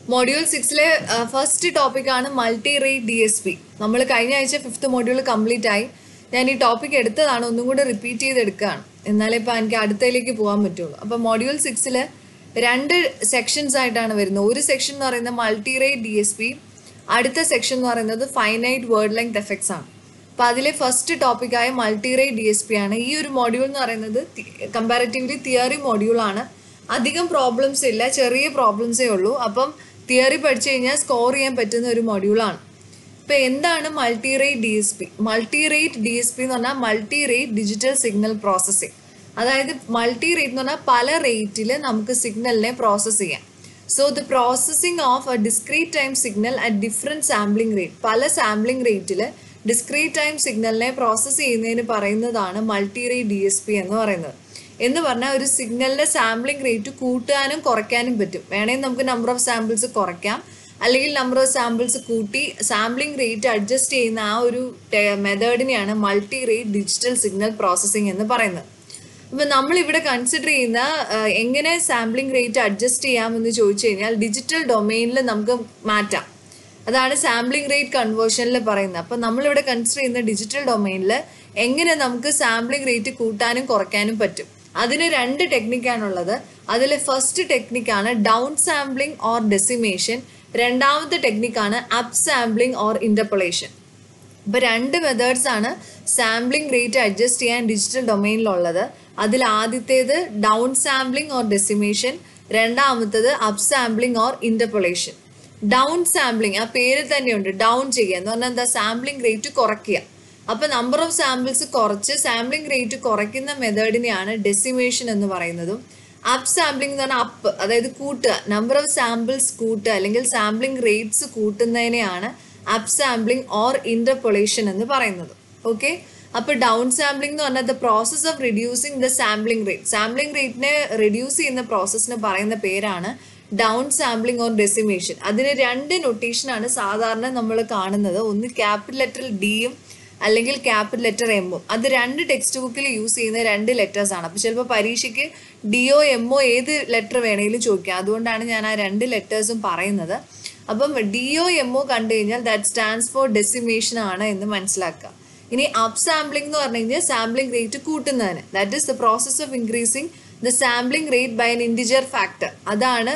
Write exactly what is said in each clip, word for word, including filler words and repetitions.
Module സിക്സിലെ first ടോപ്പിക്കാണ് multi rate D S P. നമ്മൾ കഴിഞ്ഞ ആഴ്ച ഫിഫ്ത്ത് മൊഡ്യൂൾ കംപ്ലീറ്റ് ആയി. ഞാൻ ഈ ടോപ്പിക് എടുത്തതാണ്, ഒന്നും കൂടെ റിപ്പീറ്റ് ചെയ്തെടുക്കുകയാണ്, എന്നാലേ ഇപ്പോൾ എനിക്ക് അടുത്തതിലേക്ക് പോകാൻ പറ്റുള്ളൂ. അപ്പോൾ മൊഡ്യൂൾ സിക്സിൽ രണ്ട് സെക്ഷൻസ് ആയിട്ടാണ് വരുന്നത്. ഒരു സെക്ഷൻ എന്ന് പറയുന്നത് multi rate D S P, അടുത്ത സെക്ഷൻ എന്ന് പറയുന്നത് ഫൈനൈറ്റ് വേർഡ് ലെങ്ത് എഫക്ട്സ് ആണ്. അപ്പോൾ അതിലെ ഫസ്റ്റ് ടോപ്പിക്കായ multi rate D S P ആണ്. ഈ ഒരു മൊഡ്യൂൾ എന്ന് പറയുന്നത് കമ്പാരിറ്റീവ്ലി തിയറി മൊഡ്യൂളാണ്. അധികം പ്രോബ്ലംസ് ഇല്ല, ചെറിയ പ്രോബ്ലംസേ ഉള്ളൂ. അപ്പം തിയറി പഠിച്ചു കഴിഞ്ഞാൽ സ്കോർ ചെയ്യാൻ പറ്റുന്ന ഒരു മൊഡ്യൂളാണ്. ഇപ്പോൾ എന്താണ് multi rate D S P? Multi rate D S P എന്ന് പറഞ്ഞാൽ multi rate digital signal processing. അതായത് മൾട്ടി റേറ്റ് എന്ന് പറഞ്ഞാൽ പല റേറ്റിൽ നമുക്ക് സിഗ്നലിനെ പ്രോസസ്സ് ചെയ്യാം. So the processing of a discrete time signal at different sampling rate, പല സാമ്പിളിംഗ് റേറ്റിൽ ഡിസ്ക്രീറ്റ് ടൈം സിഗ്നലിനെ പ്രോസസ്സ് ചെയ്യുന്നതിന് പറയുന്നതാണ് multi rate D S P എന്ന് പറയുന്നത്. എന്ന് പറഞ്ഞാൽ ഒരു സിഗ്നലിൻ്റെ സാമ്പിളിംഗ് റേറ്റ് കൂട്ടാനും കുറയ്ക്കാനും പറ്റും. വേണമെങ്കിൽ നമുക്ക് നമ്പർ ഓഫ് സാമ്പിൾസ് കുറയ്ക്കാം, അല്ലെങ്കിൽ നമ്പർ ഓഫ് സാമ്പിൾസ് കൂട്ടി സാമ്പിളിംഗ് റേറ്റ് അഡ്ജസ്റ്റ് ചെയ്യുന്ന ആ ഒരു മെത്തേഡിനെയാണ് multi rate digital signal processing എന്ന് പറയുന്നത്. അപ്പം നമ്മളിവിടെ കൺസിഡർ ചെയ്യുന്ന എങ്ങനെ സാമ്പിളിംഗ് റേറ്റ് അഡ്ജസ്റ്റ് ചെയ്യാമെന്ന് ചോദിച്ചു കഴിഞ്ഞാൽ ഡിജിറ്റൽ ഡൊമെയിനിൽ നമുക്ക് മാറ്റാം. അതാണ് സാമ്പിളിംഗ് റേറ്റ് കൺവേർഷനിൽ പറയുന്നത്. അപ്പം നമ്മളിവിടെ കൺസിഡർ ചെയ്യുന്ന ഡിജിറ്റൽ ഡൊമെയിനിൽ എങ്ങനെ നമുക്ക് സാമ്പിളിംഗ് റേറ്റ് കൂട്ടാനും കുറയ്ക്കാനും പറ്റും. അതിന് രണ്ട് ടെക്നിക്കാണുള്ളത്. അതിൽ ഫസ്റ്റ് ടെക്നിക്കാണ് ഡൗൺ സാമ്പിളിംഗ് ഓർ ഡെസിമേഷൻ, രണ്ടാമത്തെ ടെക്നിക്കാണ് അപ്പ് സാമ്പിളിംഗ് ഓർ ഇൻ്റർപൊളേഷൻ. ഇപ്പോൾ രണ്ട് മെത്തേഡ്സ് ആണ് സാമ്പിളിംഗ് റേറ്റ് അഡ്ജസ്റ്റ് ചെയ്യാൻ ഡിജിറ്റൽ ഡൊമെയിനിലുള്ളത്. അതിൽ ആദ്യത്തേത് ഡൗൺ സാമ്പിളിംഗ് ഓർ ഡെസിമേഷൻ, രണ്ടാമത്തേത് up sampling or interpolation. Down sampling ആ പേരിൽ തന്നെയുണ്ട്, ഡൗൺ ചെയ്യുക എന്ന് പറഞ്ഞാൽ എന്താ, സാമ്പിളിംഗ് റേറ്റ് കുറയ്ക്കുക. അപ്പോൾ നമ്പർ ഓഫ് സാമ്പിൾസ് കുറച്ച് സാമ്പിളിംഗ് റേറ്റ് കുറയ്ക്കുന്ന മെത്തേഡിനെയാണ് ഡെസിമേഷൻ എന്ന് പറയുന്നതും. അപ്പ് സാമ്പിളിംഗ് എന്ന് പറഞ്ഞാൽ അപ്പ്, അതായത് കൂട്ടുക, നമ്പർ ഓഫ് സാമ്പിൾസ് കൂട്ടുക അല്ലെങ്കിൽ സാമ്പിളിംഗ് റേറ്റ്സ് കൂട്ടുന്നതിനെയാണ് അപ്പ് സാമ്പിളിംഗ് ഓർ ഇൻ്റർപൊളേഷൻ എന്ന് പറയുന്നത്. ഓക്കെ, അപ്പോൾ ഡൗൺ സാമ്പിളിംഗ് എന്ന് പറഞ്ഞാൽ the process of reducing the sampling rate, sampling റേറ്റിനെ റിഡ്യൂസ് ചെയ്യുന്ന പ്രോസസ്സിന് പറയുന്ന പേരാണ് ഡൗൺ സാമ്പിളിംഗ് ഓർ ഡെസിമേഷൻ. അതിന് രണ്ട് നൊട്ടേഷനാണ് സാധാരണ നമ്മൾ കാണുന്നത്. ഒന്ന് ക്യാപിറ്റൽ ലെറ്റർ ഡിയും അല്ലെങ്കിൽ ക്യാപിറ്റൽ ലെറ്റർ എമ്മും. അത് രണ്ട് ടെക്സ്റ്റ് ബുക്കിൽ യൂസ് ചെയ്യുന്ന രണ്ട് ലെറ്റേഴ്സ് ആണ്. അപ്പോൾ ചിലപ്പോൾ പരീക്ഷയ്ക്ക് ഡിയോ എമ്മോ ഏത് ലെറ്റർ വേണമെങ്കിലും ചോദിക്കാം. അതുകൊണ്ടാണ് ഞാൻ ആ രണ്ട് ലെറ്റേഴ്സും പറയുന്നത്. അപ്പം ഡിയോ എമ്മോ കണ്ടു കഴിഞ്ഞാൽ ദാറ്റ് സ്റ്റാൻഡ്സ് ഫോർ ഡെസിമേഷൻ ആണ് എന്ന് മനസ്സിലാക്കുക. ഇനി അപ്പ് സാമ്പിളിംഗ് എന്ന് പറഞ്ഞു കഴിഞ്ഞാൽ സാമ്പിളിംഗ് റേറ്റ് കൂട്ടുന്നതിന്, that is the process of increasing the sampling rate by N integer factor. അതാണ്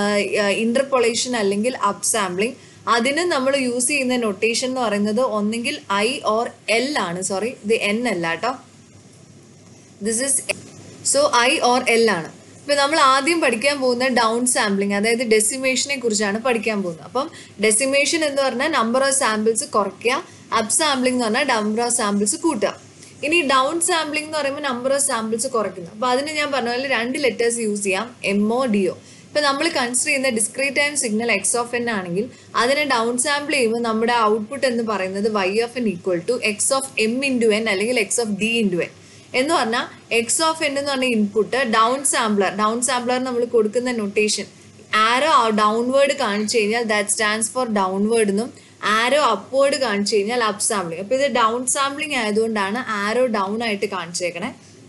ഇൻ്റർപൊളേഷൻ അല്ലെങ്കിൽ അപ്പ് സാമ്പിളിംഗ്. അതിന് നമ്മൾ യൂസ് ചെയ്യുന്ന നൊട്ടേഷൻ എന്ന് പറയുന്നത് ഒന്നെങ്കിൽ ഐ ഓർ എൽ ആണ്. സോറി, ഇത് എൻ അല്ല കേട്ടോ, this is so I or L ആണ്. ഇപ്പം നമ്മൾ ആദ്യം പഠിക്കാൻ പോകുന്ന ഡൗൺ സാമ്പിളിംഗ്, അതായത് ഡെസിമേഷനെ കുറിച്ചാണ് പഠിക്കാൻ പോകുന്നത്. അപ്പം ഡെസിമേഷൻ എന്ന് പറഞ്ഞാൽ നമ്പർ ഓഫ് സാമ്പിൾസ് കുറയ്ക്കുക, അപ്പ് സാമ്പിളിംഗ് എന്ന് പറഞ്ഞാൽ നമ്പർ ഓഫ് സാമ്പിൾസ് കൂട്ടുക. ഇനി ഡൗൺ സാമ്പിളിംഗ് എന്ന് പറയുമ്പോൾ നമ്പർ ഓഫ് സാമ്പിൾസ് കുറയ്ക്കുന്നു. അപ്പോൾ അതിന് ഞാൻ പറഞ്ഞ പോലെ രണ്ട് ലെറ്റേഴ്സ് യൂസ് ചെയ്യാം, എമ്മോ ഡിയോ. ഇപ്പം നമ്മൾ കൺസിഡർ ചെയ്യുന്ന discrete time signal X of N ആണെങ്കിൽ അതിനെ ഡൗൺ സാമ്പിൾ ചെയ്യുമ്പോൾ നമ്മുടെ ഔട്ട്പുട്ട് എന്ന് പറയുന്നത് Y of N equal to X of M into N അല്ലെങ്കിൽ X of D into N എന്ന് പറഞ്ഞാൽ എക്സ് ഓഫ് എൻ എന്ന് പറഞ്ഞ input down sampler, down sampler നമ്മൾ കൊടുക്കുന്ന നൊട്ടേഷൻ ആരോ ഡൗൺവേർഡ് കാണിച്ചു കഴിഞ്ഞാൽ ദാറ്റ് സ്റ്റാൻഡ്സ് ഫോർ ഡൗൺവേർഡ് എന്നും ആരോ അപ്വേർഡ് കാണിച്ചു കഴിഞ്ഞാൽ അപ്പ് സാമ്പിളിംഗ്. അപ്പോൾ ഇത് ഡൗൺ സാമ്പിളിംഗ് ആയതുകൊണ്ടാണ് ആരോ ഡൗൺ ആയിട്ട് കാണിച്ചേക്കണേ.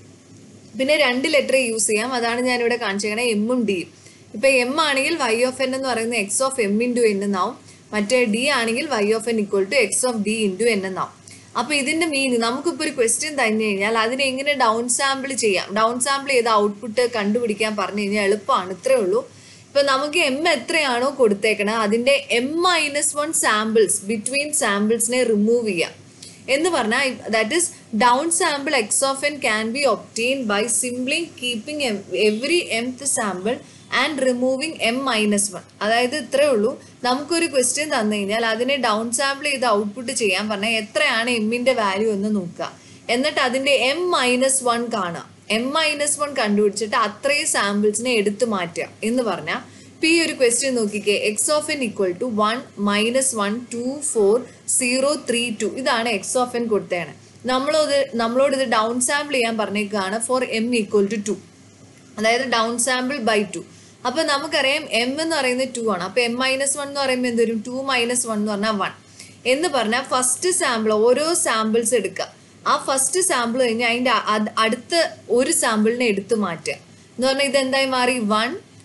പിന്നെ രണ്ട് ലെറ്റർ യൂസ് ചെയ്യാം, അതാണ് ഞാനിവിടെ കാണിച്ചേക്കണേ, എമ്മും ഡിയും. ഇപ്പം എം ആണെങ്കിൽ വൈ ഓഫ് എൻ എന്ന് പറയുന്നത് X of M into N എന്നാവും, മറ്റേ ഡി ആണെങ്കിൽ Y of N equal to X of D into N എന്നാവും. അപ്പോൾ ഇതിൻ്റെ മീനിങ് നമുക്കിപ്പോൾ ഒരു ക്വസ്റ്റ്യൻ തന്നു കഴിഞ്ഞാൽ അതിനെ എങ്ങനെ ഡൗൺ സാമ്പിൾ ചെയ്യാം, ഡൗൺ സാമ്പിൾ ചെയ്ത ഔട്ട്പുട്ട് കണ്ടുപിടിക്കാൻ പറഞ്ഞു കഴിഞ്ഞാൽ എളുപ്പമാണ്. ഇത്രയേ ഉള്ളൂ. ഇപ്പം നമുക്ക് എം എത്രയാണോ കൊടുത്തേക്കണത് അതിൻ്റെ M minus one samples between സാമ്പിൾസിനെ റിമൂവ് ചെയ്യാം എന്ന് പറഞ്ഞാൽ that is down sample X of N can be obtain by simply keeping every Mth sample and removing M minus one. അതായത് ഇത്രയേ ഉള്ളൂ. നമുക്കൊരു ക്വസ്റ്റ്യൻ തന്നു കഴിഞ്ഞാൽ അതിനെ ഡൗൺ സാമ്പിൾ ചെയ്ത് ഔട്ട്പുട്ട് ചെയ്യാൻ പറഞ്ഞാൽ എത്രയാണ് എമ്മിൻ്റെ വാല്യൂ എന്ന് നോക്കുക, എന്നിട്ട് അതിൻ്റെ എം മൈനസ് വൺ കാണുക. എം മൈനസ് വൺ കണ്ടുപിടിച്ചിട്ട് അത്രയും സാമ്പിൾസിനെ എടുത്തു മാറ്റുക എന്ന് പറഞ്ഞാൽ ഇപ്പം ഈ ഒരു ക്വസ്റ്റ്യൻ നോക്കിക്കേ, X of N equal to one minus one two four zero three two ഇതാണ് എക്സ് ഓഫ് എൻ കൊടുത്തതാണ്. നമ്മളത് നമ്മളോട് ഇത് ഡൗൺ സാമ്പിൾ ചെയ്യാൻ പറഞ്ഞേക്കാണ് for M equal to two, അതായത് ഡൗൺ സാമ്പിൾ ബൈ ടു. അപ്പോൾ നമുക്കറിയാം എം എന്ന് പറയുന്നത് ടു ആണ്. അപ്പോൾ എം മൈനസ് വൺ എന്ന് പറയുമ്പോൾ എന്തുവരും, ടു മൈനസ് വൺ എന്ന് പറഞ്ഞാൽ വൺ എന്ന് പറഞ്ഞാൽ ഫസ്റ്റ് സാമ്പിൾ ഓരോ സാമ്പിൾസ് എടുക്കുക. ആ ഫസ്റ്റ് സാമ്പിൾ കഴിഞ്ഞാൽ അതിൻ്റെ അടുത്ത ഒരു സാമ്പിളിനെ എടുത്ത് മാറ്റുക എന്ന് പറഞ്ഞാൽ ഇതെന്തായി മാറി, one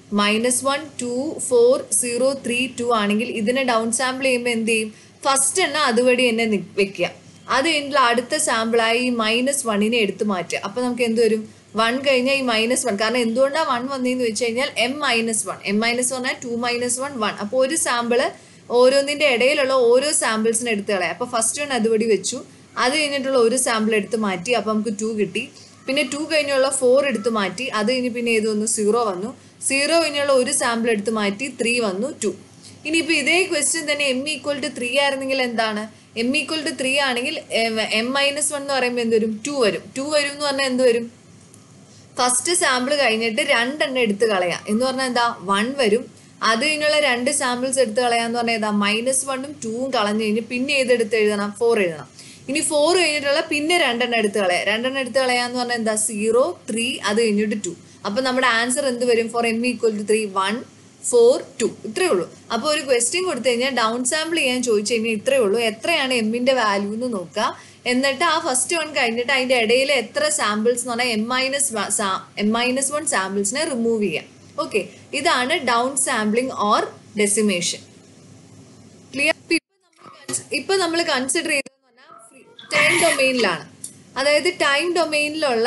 minus one two four zero three two ആണെങ്കിൽ ഇതിനെ ഡൗൺ സാമ്പിൾ ചെയ്യുമ്പോൾ എന്ത് ചെയ്യും? ഫസ്റ്റ് എണ്ണം അതുവഴി തന്നെ വെക്കുക. അത് കഴിഞ്ഞിട്ടുള്ള അടുത്ത സാമ്പിളായി ഈ മൈനസ് വണ്ണിനെ എടുത്ത് മാറ്റുക. അപ്പം നമുക്ക് എന്ത് വരും? വൺ കഴിഞ്ഞാൽ ഈ മൈനസ് വൺ. കാരണം എന്തുകൊണ്ടാണ് വൺ വന്നതെന്ന് വെച്ച് കഴിഞ്ഞാൽ M minus one M minus one two minus one one. അപ്പോൾ ഒരു സാമ്പിള് ഓരോന്നിൻ്റെ ഇടയിലുള്ള ഓരോ സാമ്പിൾസിനെ എടുത്ത് കളയാം. അപ്പോൾ ഫസ്റ്റ് വൺ അതുവഴി വെച്ചു. അത് കഴിഞ്ഞിട്ടുള്ള ഒരു സാമ്പിൾ എടുത്ത് മാറ്റി. അപ്പോൾ നമുക്ക് ടു കിട്ടി. പിന്നെ ടു കഴിഞ്ഞുള്ള ഫോർ എടുത്ത് മാറ്റി. അത് കഴിഞ്ഞ് പിന്നെ ഏത് വന്നു? സീറോ വന്നു. സീറോ കഴിഞ്ഞുള്ള ഒരു സാമ്പിൾ എടുത്ത് മാറ്റി. ത്രീ വന്നു. ടു. ഇനിയിപ്പോൾ ഇതേ ക്വസ്റ്റ്യൻ തന്നെ എം ഈക്വൽ ടു ത്രീ ആയിരുന്നെങ്കിൽ എന്താണ്? എം ഈക്വൽ ടു ത്രീ ആണെങ്കിൽ എം മൈനസ് വൺ എന്ന് പറയുമ്പോൾ എന്ത് വരും? ടു വരും. ടു വരും എന്ന് പറഞ്ഞാൽ എന്ത് വരും? ഫസ്റ്റ് സാമ്പിൾ കഴിഞ്ഞിട്ട് രണ്ടെണ്ണം എടുത്ത് കളയാം എന്ന് പറഞ്ഞാൽ എന്താ? വൺ വരും. അത് കഴിഞ്ഞുള്ള രണ്ട് സാമ്പിൾസ് എടുത്ത് കളയാന്ന് പറഞ്ഞാൽ ഏതാ? മൈനസ് വണ്ണും ടൂവും കളഞ്ഞു കഴിഞ്ഞ് പിന്നെ ഏതെടുത്ത് എഴുതണം? ഫോർ എഴുതണം. ഇനി ഫോർ കഴിഞ്ഞിട്ടുള്ള പിന്നെ രണ്ടെണ്ണം എടുത്ത് കളയാം. രണ്ടെണ്ണം എടുത്ത് കളയാന്ന് പറഞ്ഞാൽ എന്താ? സീറോ, ത്രീ, അത് കഴിഞ്ഞിട്ട് ടു. അപ്പം നമ്മുടെ ആൻസർ എന്ത് വരും? For M equal to three, one, four, two. ഇത്രയേ ഉള്ളൂ. അപ്പോൾ ഒരു ക്വസ്റ്റ്യൻ കൊടുത്തു കഴിഞ്ഞാൽ ഡൗൺ സാമ്പിൾ ചെയ്യാൻ ചോദിച്ചു കഴിഞ്ഞാൽ ഇത്രയേ ഉള്ളൂ. എത്രയാണ് എമ്മിൻ്റെ വാല്യൂ എന്ന് നോക്കുക. എന്നിട്ട് ആ ഫസ്റ്റ് വൺ കഴിഞ്ഞിട്ട് അതിൻ്റെ ഇടയിൽ എത്ര സാമ്പിൾസ് എന്ന് പറഞ്ഞാൽ M minus M minus one സാമ്പിൾസിനെ റിമൂവ് ചെയ്യാം. ഓക്കെ, ഇതാണ് down sampling or decimation. Clear? ഇപ്പൊ നമ്മൾ കൺസിഡർ ചെയ്തതെന്ന് പറഞ്ഞാൽ ടൈം ഡൊമെയിനിലാണ്. അതായത് ടൈം ഡൊമെയിനിലുള്ള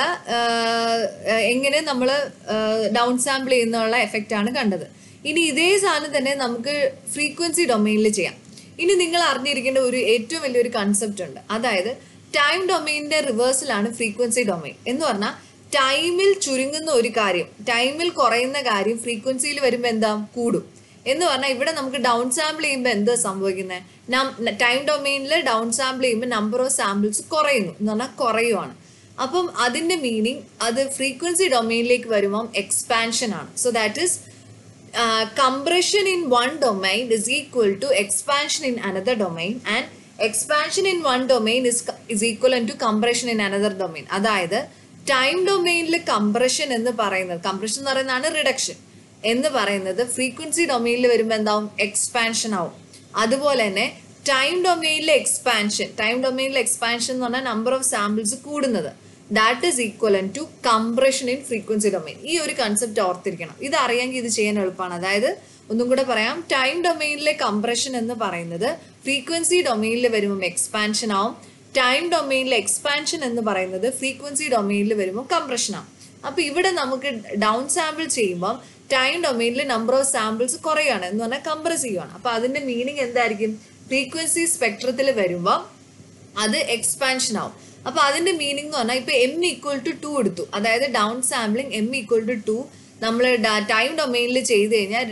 എങ്ങനെ നമ്മൾ ഡൗൺ സാമ്പിൾ ചെയ്യുന്നുള്ള എഫക്റ്റ് ആണ് കണ്ടത്. ഇനി ഇതേ സാധനം തന്നെ നമുക്ക് ഫ്രീക്വൻസി ഡൊമെയിനിൽ ചെയ്യാം. ഇനി നിങ്ങൾ അറിഞ്ഞിരിക്കേണ്ട ഒരു ഏറ്റവും വലിയൊരു കൺസെപ്റ്റ് ഉണ്ട്. അതായത് ടൈം ഡൊമെയിനിന്റെ റിവേഴ്സിലാണ് ഫ്രീക്വൻസി ഡൊമെയിൻ എന്ന് പറഞ്ഞാൽ ടൈമിൽ ചുരുങ്ങുന്ന ഒരു കാര്യം, ടൈമിൽ കുറയുന്ന കാര്യം ഫ്രീക്വൻസിയിൽ വരുമ്പോൾ എന്താ? കൂടും. എന്ന് പറഞ്ഞാൽ ഇവിടെ നമുക്ക് ഡൗൺ സാമ്പിൾ ചെയ്യുമ്പോൾ എന്താ സംഭവിക്കുന്നത്? ടൈം ഡൊമെയിനിൽ ഡൗൺ സാമ്പിൾ ചെയ്യുമ്പോൾ നമ്പർ ഓഫ് സാമ്പിൾസ് കുറയുന്നു എന്ന് പറഞ്ഞാൽ കുറയുവാണ്. അപ്പം അതിൻ്റെ മീനിങ് അത് ഫ്രീക്വൻസി ഡൊമെയിനിലേക്ക് വരുമ്പം എക്സ്പാൻഷൻ ആണ്. So that is compression in one domain is equal to expansion in another domain, and expansion in one domain is is equivalent to compression in another domain. അതായത് time ഡൊമെയിനിൽ compression എന്ന് പറയുന്നത്, compression എന്ന് പറയുന്നതാണ് reduction എന്ന് പറയുന്നത്, frequency ഡൊമെയിനിൽ വരുമ്പോൾ എന്താവും? എക്സ്പാൻഷൻ ആവും. അതുപോലെ തന്നെ ടൈം ഡൊമെയിനിലെ എക്സ്പാൻഷൻ, ടൈം ഡൊമെയിനിലെ എക്സ്പാൻഷൻ എന്ന് പറഞ്ഞാൽ നമ്പർ ഓഫ് സാമ്പിൾസ് കൂടുന്നത്, that is equivalent to compression in frequency domain. ഈ ഒരു കൺസെപ്റ്റ് ഓർത്തിരിക്കണം. ഇത് അറിയാമെങ്കിൽ ഇത് ചെയ്യാൻ എളുപ്പമാണ്. അതായത് ഒന്നും കൂടെ പറയാം, ടൈം ഡൊമെയിനിലെ കംപ്രഷൻ എന്ന് പറയുന്നത് ഫ്രീക്വൻസി ഡൊമെയിനിൽ വരുമ്പോൾ എക്സ്പാൻഷൻ ആവും. ടൈം ഡൊമെയിനിലെ എക്സ്പാൻഷൻ എന്ന് പറയുന്നത് ഫ്രീക്വൻസി ഡൊമെയിനിൽ വരുമ്പോൾ കംപ്രഷൻ ആവും. അപ്പോൾ ഇവിടെ നമുക്ക് ഡൗൺ സാമ്പിൾ ചെയ്യുമ്പോൾ ടൈം ഡൊമെയിനിൽ നമ്പർ ഓഫ് സാമ്പിൾസ് കുറയുകയാണ് എന്ന് പറഞ്ഞാൽ കംപ്രസ് ചെയ്യുകയാണ്. അപ്പോൾ അതിൻ്റെ മീനിങ് എന്തായിരിക്കും? ഫ്രീക്വൻസി സ്പെക്ട്രത്തിൽ വരുമ്പോൾ അത് എക്സ്പാൻഷൻ ആവും. അപ്പോൾ അതിൻ്റെ മീനിങ് എന്ന് പറഞ്ഞാൽ ഇപ്പോൾ എം ഈക്വൽ ടു ടു എടുത്തു, അതായത് down sampling M equal to two നമ്മൾ ടൈം ഡൊമെയിനിൽ ചെയ്ത് കഴിഞ്ഞാൽ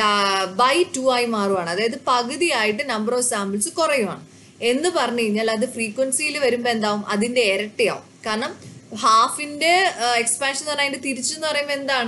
ബൈ ടു ആയി മാറുവാണ്. അതായത് പകുതിയായിട്ട് നമ്പർ ഓഫ് സാമ്പിൾസ് കുറയുവാണ് എന്ന് പറഞ്ഞു കഴിഞ്ഞാൽ അത് ഫ്രീക്വൻസിയിൽ വരുമ്പോൾ എന്താവും? അതിൻ്റെ ഇരട്ടിയാവും. കാരണം ഹാഫിൻ്റെ എക്സ്പാൻഷൻ എന്ന് പറഞ്ഞാൽ അതിൻ്റെ തിരിച്ചെന്ന് പറയുമ്പോൾ എന്താണ്?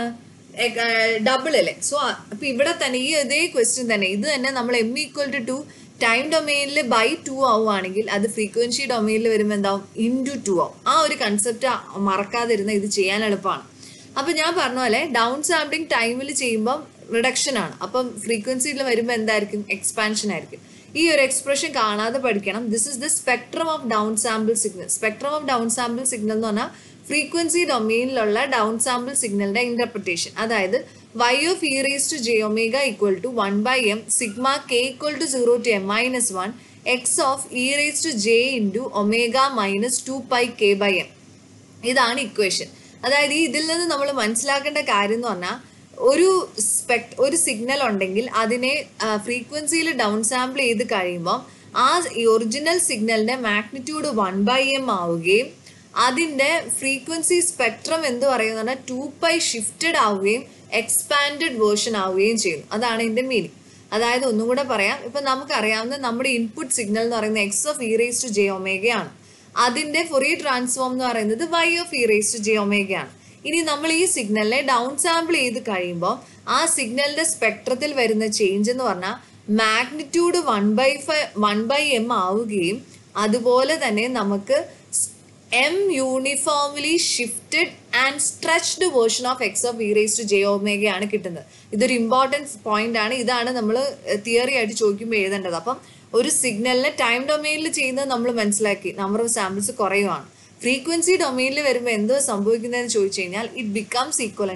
ഡബിൾ അല്ലേ? സോ അപ്പോൾ ഇവിടെ തന്നെ ഈ ഇതേ ക്വസ്റ്റ്യൻ തന്നെ ഇത് തന്നെ നമ്മൾ M equal to two time ഡൊമെയിനിൽ ബൈ ടു ആവുകയാണെങ്കിൽ അത് ഫ്രീക്വൻസി ഡൊമെയിനിൽ വരുമ്പോൾ എന്താവും? ഇൻറ്റു ടു ആവും. ആ ഒരു കൺസെപ്റ്റ് മറക്കാതിരുന്ന ഇത് ചെയ്യാൻ എളുപ്പമാണ്. അപ്പം ഞാൻ പറഞ്ഞ പോലെ ഡൗൺ സാമ്പിളിങ് ടൈമിൽ ചെയ്യുമ്പം റിഡക്ഷൻ ആണ്, അപ്പം ഫ്രീക്വൻസിയിൽ വരുമ്പോൾ എന്തായിരിക്കും? എക്സ്പാൻഷൻ ആയിരിക്കും. ഈ ഒരു എക്സ്പ്രഷൻ കാണാതെ പഠിക്കണം. This is the spectrum of down sample signal. Spectrum of down sample signal എന്ന് പറഞ്ഞാൽ ഫ്രീക്വൻസി ഡൊമെയിനിലുള്ള ഡൗൺ സാമ്പിൾ സിഗ്നലിന്റെ ഇന്റർപ്രിട്ടേഷൻ. അതായത് y of e raised to j omega equal to one by m sigma k equal to zero to m minus one x of e raised to j into omega minus two pi k by m. ഇതാണ് equation. അതായത് ഇതിൽ നിന്ന് നമ്മൾ മനസ്സിലാക്കേണ്ട കാര്യം എന്ന് പറഞ്ഞാൽ ഒരു സ്പെക്ട് ഒരു സിഗ്നൽ ഉണ്ടെങ്കിൽ അതിനെ ഫ്രീക്വൻസിയിൽ ഡൗൺ സാമ്പിൾ ചെയ്ത് കഴിയുമ്പോൾ ആ ഒറിജിനൽ സിഗ്നലിന്റെ മാഗ്നിറ്റ്യൂഡ് വൺ ബൈ എം ആവുകയും അതിൻ്റെ ഫ്രീക്വൻസി സ്പെക്ട്രം എന്ന് പറയുന്നത് ടു പൈ ഷിഫ്റ്റഡ് ആവുകയും എക്സ്പാൻഡഡ് വേർഷൻ ആവുകയും ചെയ്യുന്നു. അതാണ് ഇതിൻ്റെ മീനിങ്. അതായത് ഒന്നും കൂടെ പറയാം, ഇപ്പം നമുക്കറിയാവുന്ന നമ്മുടെ ഇൻപുട്ട് സിഗ്നൽ എന്ന് പറയുന്നത് X of E raise to J ഒമേഗയാണ്. അതിൻ്റെ ഫൊറിയർ ട്രാൻസ്ഫോം എന്ന് പറയുന്നത് Y of E raise to J ഒമേഗയാണ്. ഇനി നമ്മൾ ഈ സിഗ്നലിനെ ഡൗൺ സാമ്പിൾ ചെയ്ത് കഴിയുമ്പോൾ ആ സിഗ്നലിന്റെ സ്പെക്ട്രത്തിൽ വരുന്ന ചേഞ്ച് എന്ന് പറഞ്ഞാൽ magnitude one by five one by M ആവുകയും അതുപോലെ തന്നെ നമുക്ക് M uniformly shifted and stretched version of X of E raise to J ഒമേഗയാണ് കിട്ടുന്നത്. ഇതൊരു ഇമ്പോർട്ടൻറ്റ് പോയിന്റ് ആണ്. ഇതാണ് നമ്മൾ തിയറി ആയിട്ട് ചോദിക്കുമ്പോൾ എഴുതേണ്ടത്. അപ്പം ഒരു സിഗ്നലിനെ ടൈം ഡൊമെയിനിൽ ചെയ്യുന്നത് നമ്മൾ മനസ്സിലാക്കി, നമ്പർ ഓഫ് സാമ്പിൾസ് കുറയുവാണ്. ഫ്രീക്വൻസി ഡൊമെയിനിൽ വരുമ്പോൾ എന്തോ സംഭവിക്കുന്നതെന്ന് ചോദിച്ചു കഴിഞ്ഞാൽ it becomes equivalent to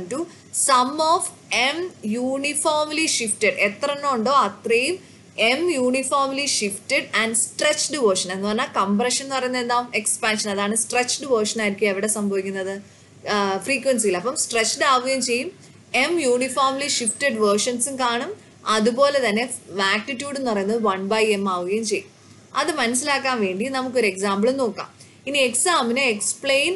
sum of M uniformly shifted എത്ര എണ്ണം ഉണ്ടോ അത്രയും M uniformly shifted and stretched version എന്ന് പറഞ്ഞാൽ കംപ്രഷൻ എന്ന് പറയുന്നത് എന്താ എക്സ്പാൻഷൻ, അതാണ് സ്ട്രെച്ച്ഡ് വേർഷൻ ആയിരിക്കും എവിടെ സംഭവിക്കുന്നത് ഫ്രീക്വൻസിയിൽ. അപ്പം സ്ട്രെച്ച്ഡ് ആവുകയും ചെയ്യും, എം യൂണിഫോംലി ഷിഫ്റ്റഡ് വേർഷൻസും കാണും, അതുപോലെ തന്നെ മാഗ്നിറ്റ്യൂഡ് എന്ന് പറയുന്നത് വൺ ബൈ എം ആവുകയും ചെയ്യും. അത് മനസ്സിലാക്കാൻ വേണ്ടി നമുക്കൊരു എക്സാമ്പിൾ നോക്കാം. ഇനി എക്സാമിന് explain